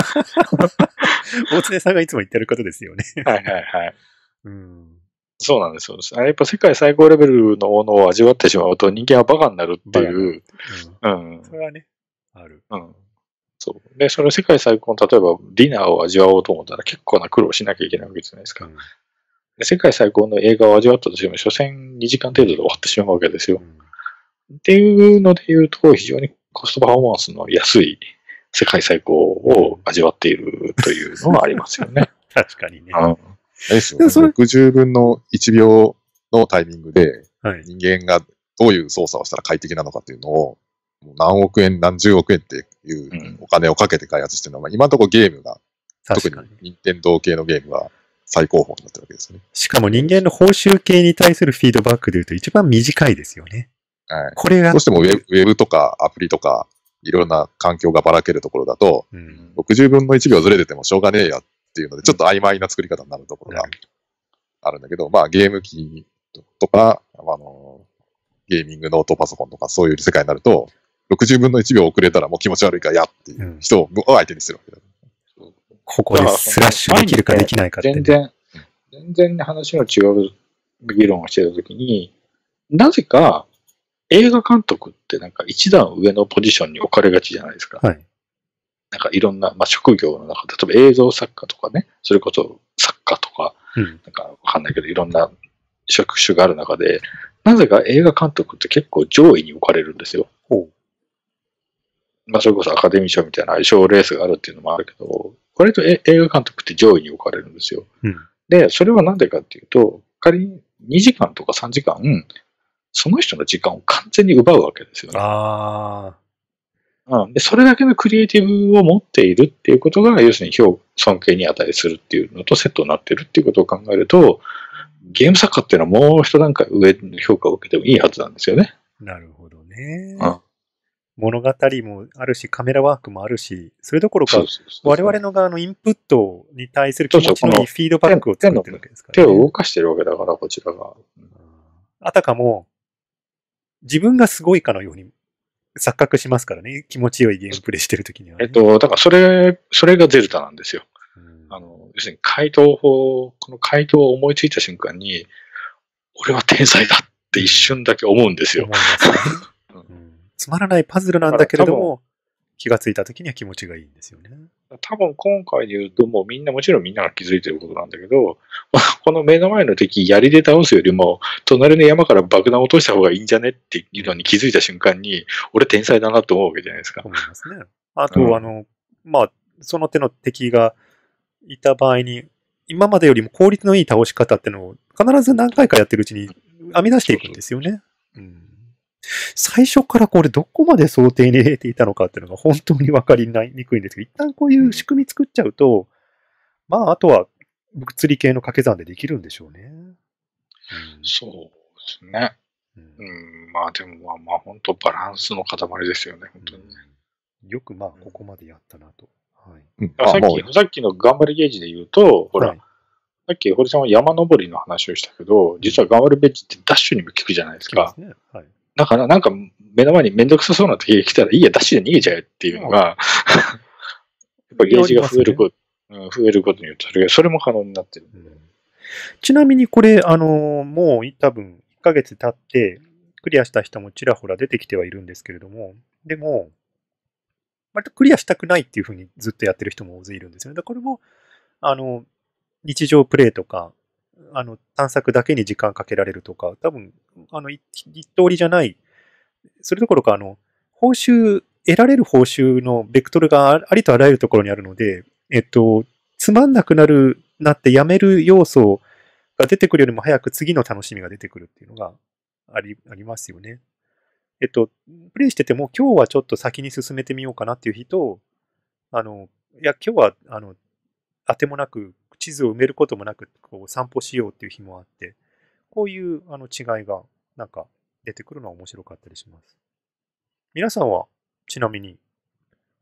大常さんがいつも言ってることですよね。 はいはいはい。 うん、 そうなんですよ。あれやっぱ世界最高レベルのものを味わってしまうと人間はバカになるっていう。 うん。 うん。 それはね、ある。 うん。そう。で、その世界最高の、例えばディナーを味わおうと思ったら結構な苦労しなきゃいけないわけじゃないですか。うん、で世界最高の映画を味わったとしても、所詮にじかん程度で終わってしまうわけですよ。うん、っていうので言うと、非常にコストパフォーマンスの安い世界最高を味わっているというのはありますよね。 確かにね。 うん、 あれですよね。ろくじゅうぶんのいちびょうのタイミングで、人間がどういう操作をしたら快適なのかっていうのを、何億円、何十億円っていうお金をかけて開発してるのは、今のところゲームが、特に任天堂系のゲームが最高峰になってるわけですね。 しかも人間の報酬系に対するフィードバックでいうと一番短いですよね。 はい。これがどうしてもウェブ、ウェブとかアプリとか、いろんな環境がばらけるところだと、うん、ろくじゅうぶんのいちびょうずれててもしょうがねえやっていうので、ちょっと曖昧な作り方になるところがあるんだけど、うん、まあゲーム機とか、あの、ゲーミングノートパソコンとかそういう世界になると、ろくじゅうぶんのいちびょう遅れたらもう気持ち悪いからやっていう人を相手にするわけだ。 うん、ここでスラッシュできるかできないかって、ね。 全然、全然話の違う議論をしてたときに、なぜか映画監督ってなんか一段上のポジションに置かれがちじゃないですか。はい。なんかいろんな、まあ、職業の中、例えば映像作家とかね、それこそ作家とか、うん、なんかわかんないけど、いろんな職種がある中で、なぜか映画監督って結構上位に置かれるんですよ。ほう。まあ、それこそアカデミー賞みたいな賞レースがあるっていうのもあるけど、割と映画監督って上位に置かれるんですよ。うん、で、それはなんでかっていうと、仮ににじかんとかさんじかん、その人の時間を完全に奪うわけですよね。ああ。うん。で、それだけのクリエイティブを持っているっていうことが、要するに評尊敬に値するっていうのとセットになってるっていうことを考えると、ゲーム作家っていうのはもう一段階上の評価を受けてもいいはずなんですよね。 なるほどね。うん。物語もあるし、カメラワークもあるし、それどころか、我々の側のインプットに対する気持ちのいいフィードバックを作ってるわけですからね。手を動かしてるわけだから、こちらが。 あたかも、自分がすごいかのように錯覚しますからね。気持ちよいゲームプレイしてるときには、ね。 えっと、だからそれ、それがゼルタなんですよ。あの、要するに回答法、この回答を思いついた瞬間に、俺は天才だって一瞬だけ思うんですよ。思いますね。うん、つまらないパズルなんだけれども、気がついたときには気持ちがいいんですよね。 多分今回で言うと、もうみんな、もちろんみんなが気づいてることなんだけど、この目の前の敵、槍で倒すよりも、隣の山から爆弾を落とした方がいいんじゃねっていうのに気づいた瞬間に、俺天才だなと思うわけじゃないですか。 思いますね。あと、うん、あの、まあ、その手の敵がいた場合に、今までよりも効率のいい倒し方ってのを必ず何回かやってるうちに編み出していくんですよね。うん、最初からこれどこまで想定に入れていたのかっていうのが本当に分かりにくいんですけど、一旦こういう仕組み作っちゃうと、まあ、あとは物理系の掛け算でできるんでしょうね。うん、 そうですね。うん、うん、まあでもまあまあ本当バランスの塊ですよね、本当にね。 うん、よくまあここまでやったなと。はい、 うん、さっき、さっきの頑張りゲージで言うと、ほら、はい、さっき堀さんは山登りの話をしたけど、実は頑張りベッジってダッシュにも効くじゃないですか。ね、はい、だからなんか目の前にめんどくさそうな敵が来たら、いいや、ダッシュで逃げちゃえっていうのが、やっぱゲージが増えること、ね、増えることによってそれ、それも可能になってる、うん。 ちなみにこれ、あのー、もう多分いっかげつ経って、クリアした人もちらほら出てきてはいるんですけれども、でも、割とクリアしたくないっていうふうにずっとやってる人も大勢いるんですよね。だからこれも、あの、日常プレイとか、あの、探索だけに時間かけられるとか、多分、あの、一通りじゃない、それどころか、あの、報酬、得られる報酬のベクトルがありとあらゆるところにあるので、えっと、つまんなくなる、なってやめる要素が出てくるよりも早く次の楽しみが出てくるっていうのがあり、ありますよね。えっと、プレイしてても今日はちょっと先に進めてみようかなっていう日と、あの、いや、今日は、あの、当てもなく、地図を埋めることもなく、こう散歩しようっていう日もあって、こういうあの違いが、なんか出てくるのは面白かったりします。皆さんは、ちなみに、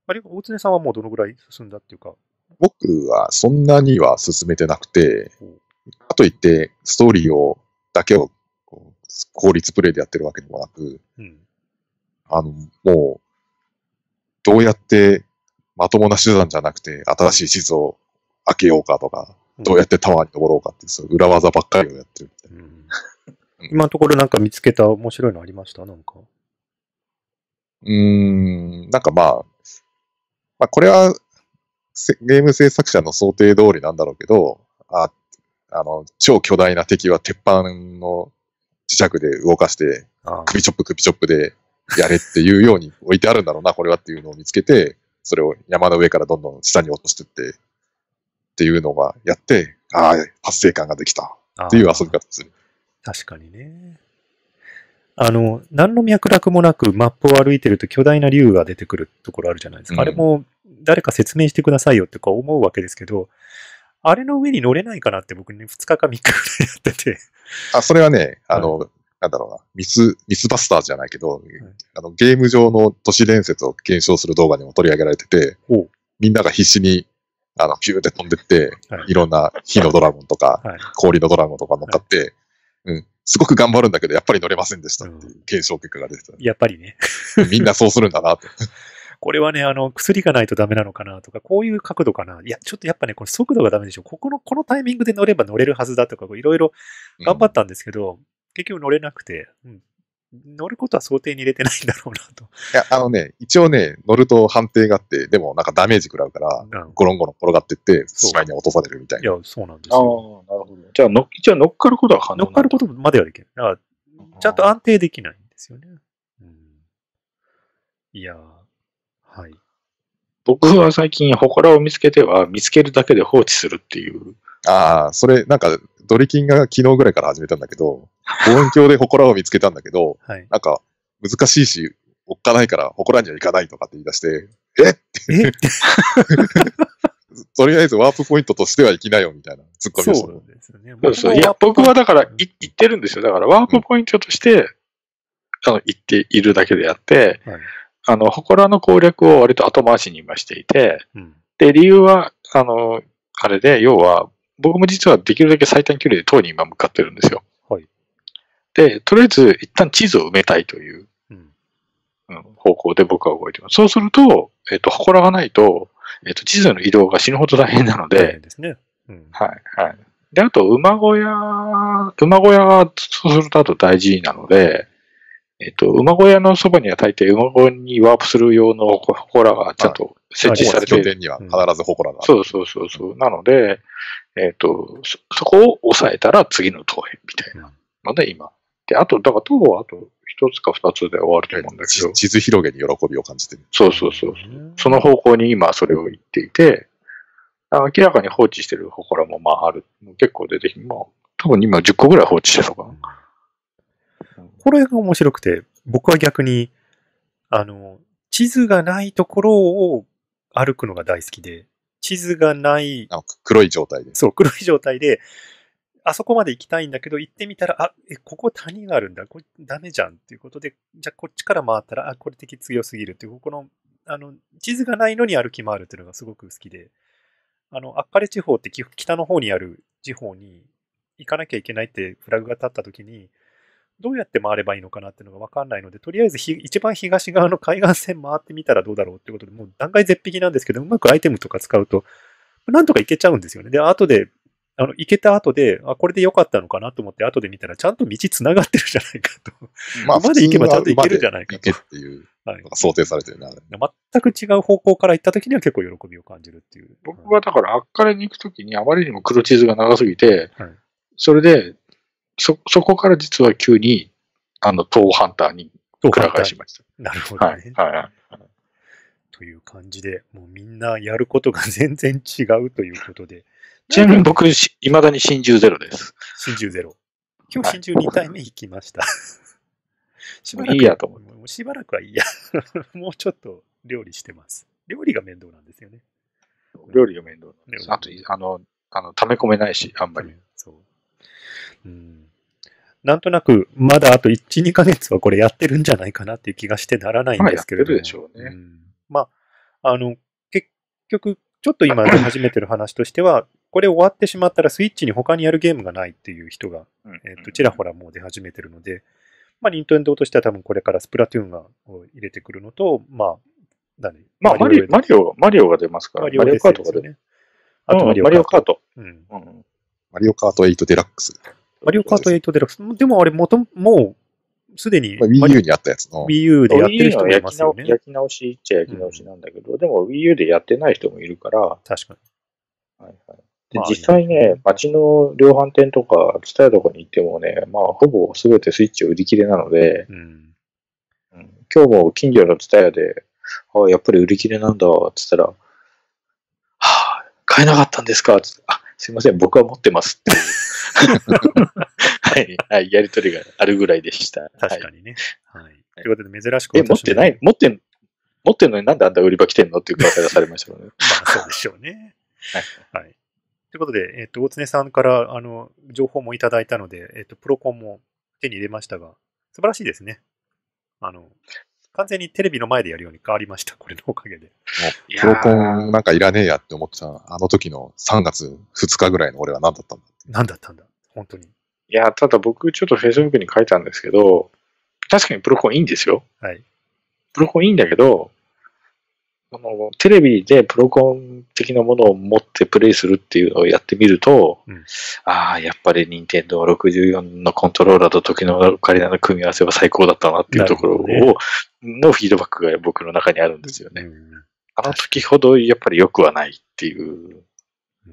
あれ、大常さんはもうどのぐらい進んだっていうか。 僕はそんなには進めてなくて、かといって、ストーリーを、だけをこう効率プレイでやってるわけでもなく、うん、あの、もう、どうやってまともな手段じゃなくて、新しい地図を開けようかとか、うん、どうやってタワーに登ろうかっていう、そういう裏技ばっかりをやってるみたいな。 うん、今のところなんか見つけた面白いのありましたなんか。 うーん、なんかまあ、まあこれは、ゲーム制作者の想定通りなんだろうけど、あ、あの、超巨大な敵は鉄板の磁石で動かして、首チョップ首チョップでやれっていうように置いてあるんだろうな、これはっていうのを見つけて、それを山の上からどんどん下に落としてって、っていうのがやって、ああ、達成感ができたっていう遊び方する。 確かにね。あの、何の脈絡もなくマップを歩いてると巨大な竜が出てくるところあるじゃないですか。うん、あれも誰か説明してくださいよってか思うわけですけど、あれの上に乗れないかなって僕ね、ふつかかみっかくらいやってて。 あ、それはね、あの、はい、なんだろうな、ミス、ミスバスターじゃないけど、はい、あのゲーム上の都市伝説を検証する動画にも取り上げられてて、みんなが必死に、あの、ピューって飛んでって、はい、いろんな火のドラゴンとか、はい、氷のドラゴンとか乗っかって、はい、うん、すごく頑張るんだけど、やっぱり乗れませんでしたっていう検証結果が出てた。 やっぱりね。 みんなそうするんだなって。 これはね、あの、薬がないとダメなのかなとか、こういう角度かな。いや、ちょっとやっぱね、この速度がダメでしょ。ここの、このタイミングで乗れば乗れるはずだとか、いろいろ頑張ったんですけど、うん、結局乗れなくて、うん、乗ることは想定に入れてないんだろうなと。 いや、あのね、一応ね、乗ると判定があって、でもなんかダメージ食らうから、うん、ゴロンゴロン転がってって、視界に落とされるみたいな。 いや、そうなんですよ。 ああ、なるほど。じゃあの、一応乗っかることは可能乗っかることまではできる。だからちゃんと安定できないんですよね。うん、いやー、はい。 僕は最近、祠を見つけては、見つけるだけで放置するっていう。 ああ、それ、なんか、ドリキンが昨日ぐらいから始めたんだけど、望遠鏡で祠を見つけたんだけど、はい、なんか、難しいし、おっかないから、祠には行かないとかって言い出して、えって。えとりあえずワープポイントとしては行きなよみたいなツッコミをした。 そうですよね。そうそう。いや、僕はだから、い行ってるんですよ。だから、ワープポイントとして、うん、あの、行っているだけであって、はい、あの、祠の攻略を割と後回しに今していて、うん、で、理由は、あの、あれで、要は、僕も実はできるだけ最短距離で塔に今向かってるんですよ。はい。で、とりあえず一旦地図を埋めたいという、うんうん、方向で僕は動いてます。そうすると、えっと、祠がないと、えっと、地図の移動が死ぬほど大変なので、大変ですね。うん、はい、はい。で、あと、馬小屋、馬小屋が、そうするとあと大事なので、えっと、馬小屋のそばには大抵馬小屋にワープする用の祠がちゃんと設置されている。 拠点には必ず祠がある。 そうそうそうそう。なので、えっと、そ、そこを抑えたら次の塔へ、みたいなので今。で、あと、だから塔はあと一つか二つで終わると思うんだけど。 地図広げに喜びを感じてる。 そうそうそう。その方向に今それを言っていて、明らかに放置してる祠もまあある。結構出てきて、まあ、多分今じゅっこぐらい放置してるのかな。 これが面白くて、僕は逆に、あの、地図がないところを歩くのが大好きで、地図がない。 あ、黒い状態で。 そう、黒い状態で、あそこまで行きたいんだけど、行ってみたら、あ、え、ここ谷があるんだ。これダメじゃんっていうことで、じゃあこっちから回ったら、あ、これ敵強すぎるっていう、この、あの、地図がないのに歩き回るっていうのがすごく好きで、あの、アッカレ地方って北の方にある地方に行かなきゃいけないってフラグが立った時に、どうやって回ればいいのかなっていうのが分かんないので、とりあえず一番東側の海岸線回ってみたらどうだろうっていうことで、もう断崖絶壁なんですけど、うまくアイテムとか使うと、なんとか行けちゃうんですよね。で、後で、あの、行けた後で、あ、これで良かったのかなと思って、後で見たら、ちゃんと道繋がってるじゃないかと。まあ、馬で行けばちゃんと行けるじゃないかと。 行けっていう、はい、想定されてるな。 全く違う方向から行った時には結構喜びを感じるっていう。 僕はだから、あっからに行く時にあまりにも黒地図が長すぎて、はい、それで、そ、そこから実は急に、あの、東ハンターにくら替えしました。 なるほどね。はい。はいはい、という感じで、もうみんなやることが全然違うということで。 ちなみに僕、いまだに真珠ゼロです。 真珠ゼロ。今日真珠に体目行きました。はい、 しばらくいいやと思う。 もうしばらくはいいや。もうちょっと料理してます。料理が面倒なんですよね。 料理が面倒なんです。あと、あの、あの、溜め込めないし、あんまり。そう。 うんなんとなく、まだあといち、にかげつはこれやってるんじゃないかなっていう気がしてならないんですけれども。 まあ、やってるでしょうね。うん、 まあ、 あの、結局、ちょっと今出始めてる話としては、これ終わってしまったらスイッチに他にやるゲームがないっていう人が、えっと、ちらほらもう出始めてるので、まあ、任天堂としては多分これからスプラトゥーンがを入れてくるのと、まあ、何まあ、マリオ、マリオ、マリオが出ますから、 マリオカートが出る。 あとマリオカート。 うん。 マリオカートエイトデラックス。 マリオカートエイトデラックス。でもあれ、もともう、すでに、 まあ、Wii U にあったやつの。 Wii U でやってる人もいますよね。 焼き直しっちゃ焼き直しなんだけど、うん、でも Wii U でやってない人もいるから。 確かに。 はいはい。で、実際ね、街の量販店とか、ツタヤとかに行ってもね、まあ、ほぼすべてスイッチ売り切れなので、うんうん、今日も近所のツタヤで、ああ、やっぱり売り切れなんだ、つったら、はあ、買えなかったんですかつって、あ、すいません、僕は持ってますっていう。はい、はい、やりとりがあるぐらいでした。 確かにね。はい。はい、ということで、珍しくえ、持ってない持ってん、持ってんのになんであんた売り場来てんのっていう方がされましたよね。 まあ、そうでしょうね。はい。はい。ということで、えっと、大常さんから、あの、情報もいただいたので、えっと、プロコンも手に入れましたが、素晴らしいですね。あの、完全にテレビの前でやるように変わりました、これのおかげで。もうプロコンなんかいらねえやって思ってた、あの時のさんがつふつかぐらいの俺は何だったんだ何だったんだ、本当に。いや、ただ僕ちょっと Facebook に書いたんですけど、確かにプロコンいいんですよ。 はい。 プロコンいいんだけど、あのテレビでプロコン的なものを持ってプレイするっていうのをやってみると、うん、ああ、やっぱり任天堂ろくじゅうよんのコントローラーと時のオカリナの組み合わせは最高だったなっていうところを、ね、のフィードバックが僕の中にあるんですよね。うん、あの時ほどやっぱり良くはないっていう。うん、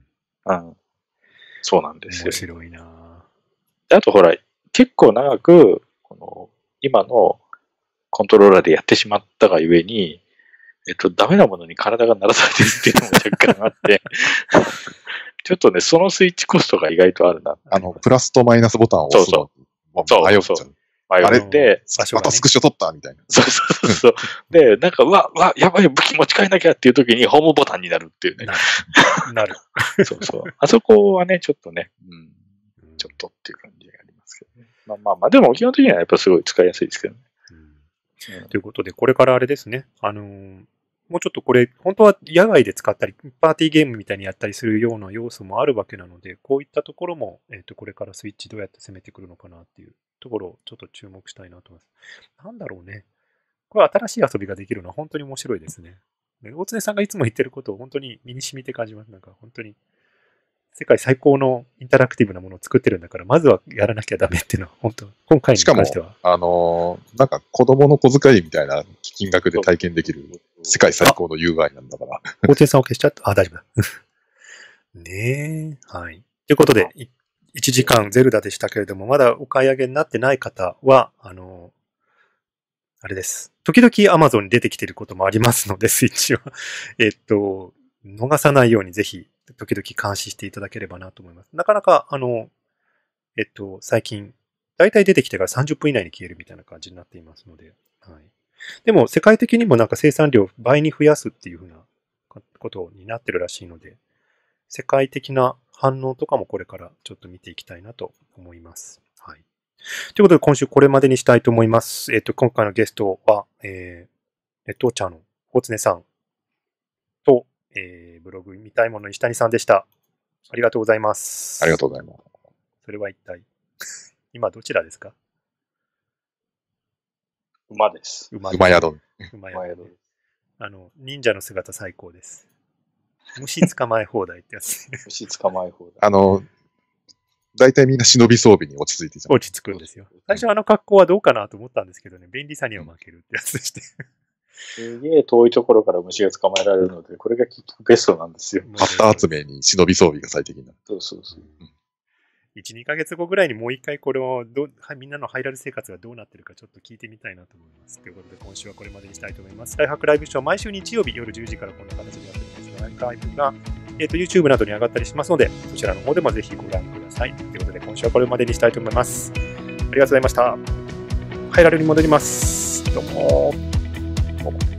うん、そうなんですよ。 面白いな。 あとほら、結構長く、この今のコントローラーでやってしまったがゆえに、えっと、ダメなものに体が鳴らされてるっていうのも若干あって、ちょっとね、そのスイッチコストが意外とあるな。 あの、プラスとマイナスボタンを押すの。そう迷っちゃう。 あれって、 またスクショ取ったみたいな。 そうそうそう。で、なんか、うわ、うわ、やばい、武器持ち帰んなきゃっていう時にホームボタンになるっていうね。 なる。 そうそう。あそこはね、ちょっとね、うん、ちょっとっていう感じがありますけどね。まあまあまあ、でも基本的にはやっぱすごい使いやすいですけどね。 うん、ということで、これからあれですね。あのー、もうちょっとこれ、本当は野外で使ったり、パーティーゲームみたいにやったりするような要素もあるわけなので、こういったところも、えっと、これからスイッチどうやって攻めてくるのかなっていうところをちょっと注目したいなと思います。なんだろうね。これ新しい遊びができるのは本当に面白いですね。大常さんがいつも言ってることを本当に身に染みて感じます。なんか本当に世界最高のインタラクティブなものを作ってるんだから、まずはやらなきゃダメっていうのは、本当、今回に関しては。 しかも、あのー、なんか子供の小遣いみたいな金額で体験できる世界最高の ユーアイ なんだから。 大常さんを消しちゃった？あ、大丈夫だ。ねえ。はい。ということで、いちじかんゼルダでしたけれども、まだお買い上げになってない方は、あのー、あれです。時々 Amazon に出てきていることもありますので、スイッチは。えっと、逃さないようにぜひ、時々監視していただければなと思います。なかなか、あの、えっと、最近、だいたい出てきてからさんじゅっぷん以内に消えるみたいな感じになっていますので、はい。でも、世界的にもなんか生産量倍に増やすっていうふうなことになってるらしいので、世界的な反応とかもこれからちょっと見ていきたいなと思います。はい。ということで、今週これまでにしたいと思います。えっと、今回のゲストは、えー、ネットーチャーの大常さんと、えー、ブログ見たいもの石谷さんでした。ありがとうございます。 ありがとうございます。 それは一体、今どちらですか？ 馬です。 馬宿。 馬宿。あの、忍者の姿最高です。虫捕まえ放題ってやつ。 虫捕まえ放題。 あの、大体みんな忍び装備に落ち着いてじゃん。落ち着くんですよ。最初あの格好はどうかなと思ったんですけどね、便利さには負けるってやつでして。 すげえ遠いところから虫が捕まえられるので、これが結局ベストなんですよ。 パッタ集めに忍び装備が最適になる。 そうそうそう。 うんいち、にかげつごぐらいにもう一回これをどみんなのハイラル生活がどうなってるかちょっと聞いてみたいなと思います。ということで今週はこれまでにしたいと思います。ライフハックライブショー毎週日曜日夜じゅうじからこんな形でやってるんですが、ライブが、えー、と YouTube などに上がったりしますので、そちらの方でもぜひご覧ください。ということで今週はこれまでにしたいと思います。ありがとうございました。ハイラルに戻ります。どうも。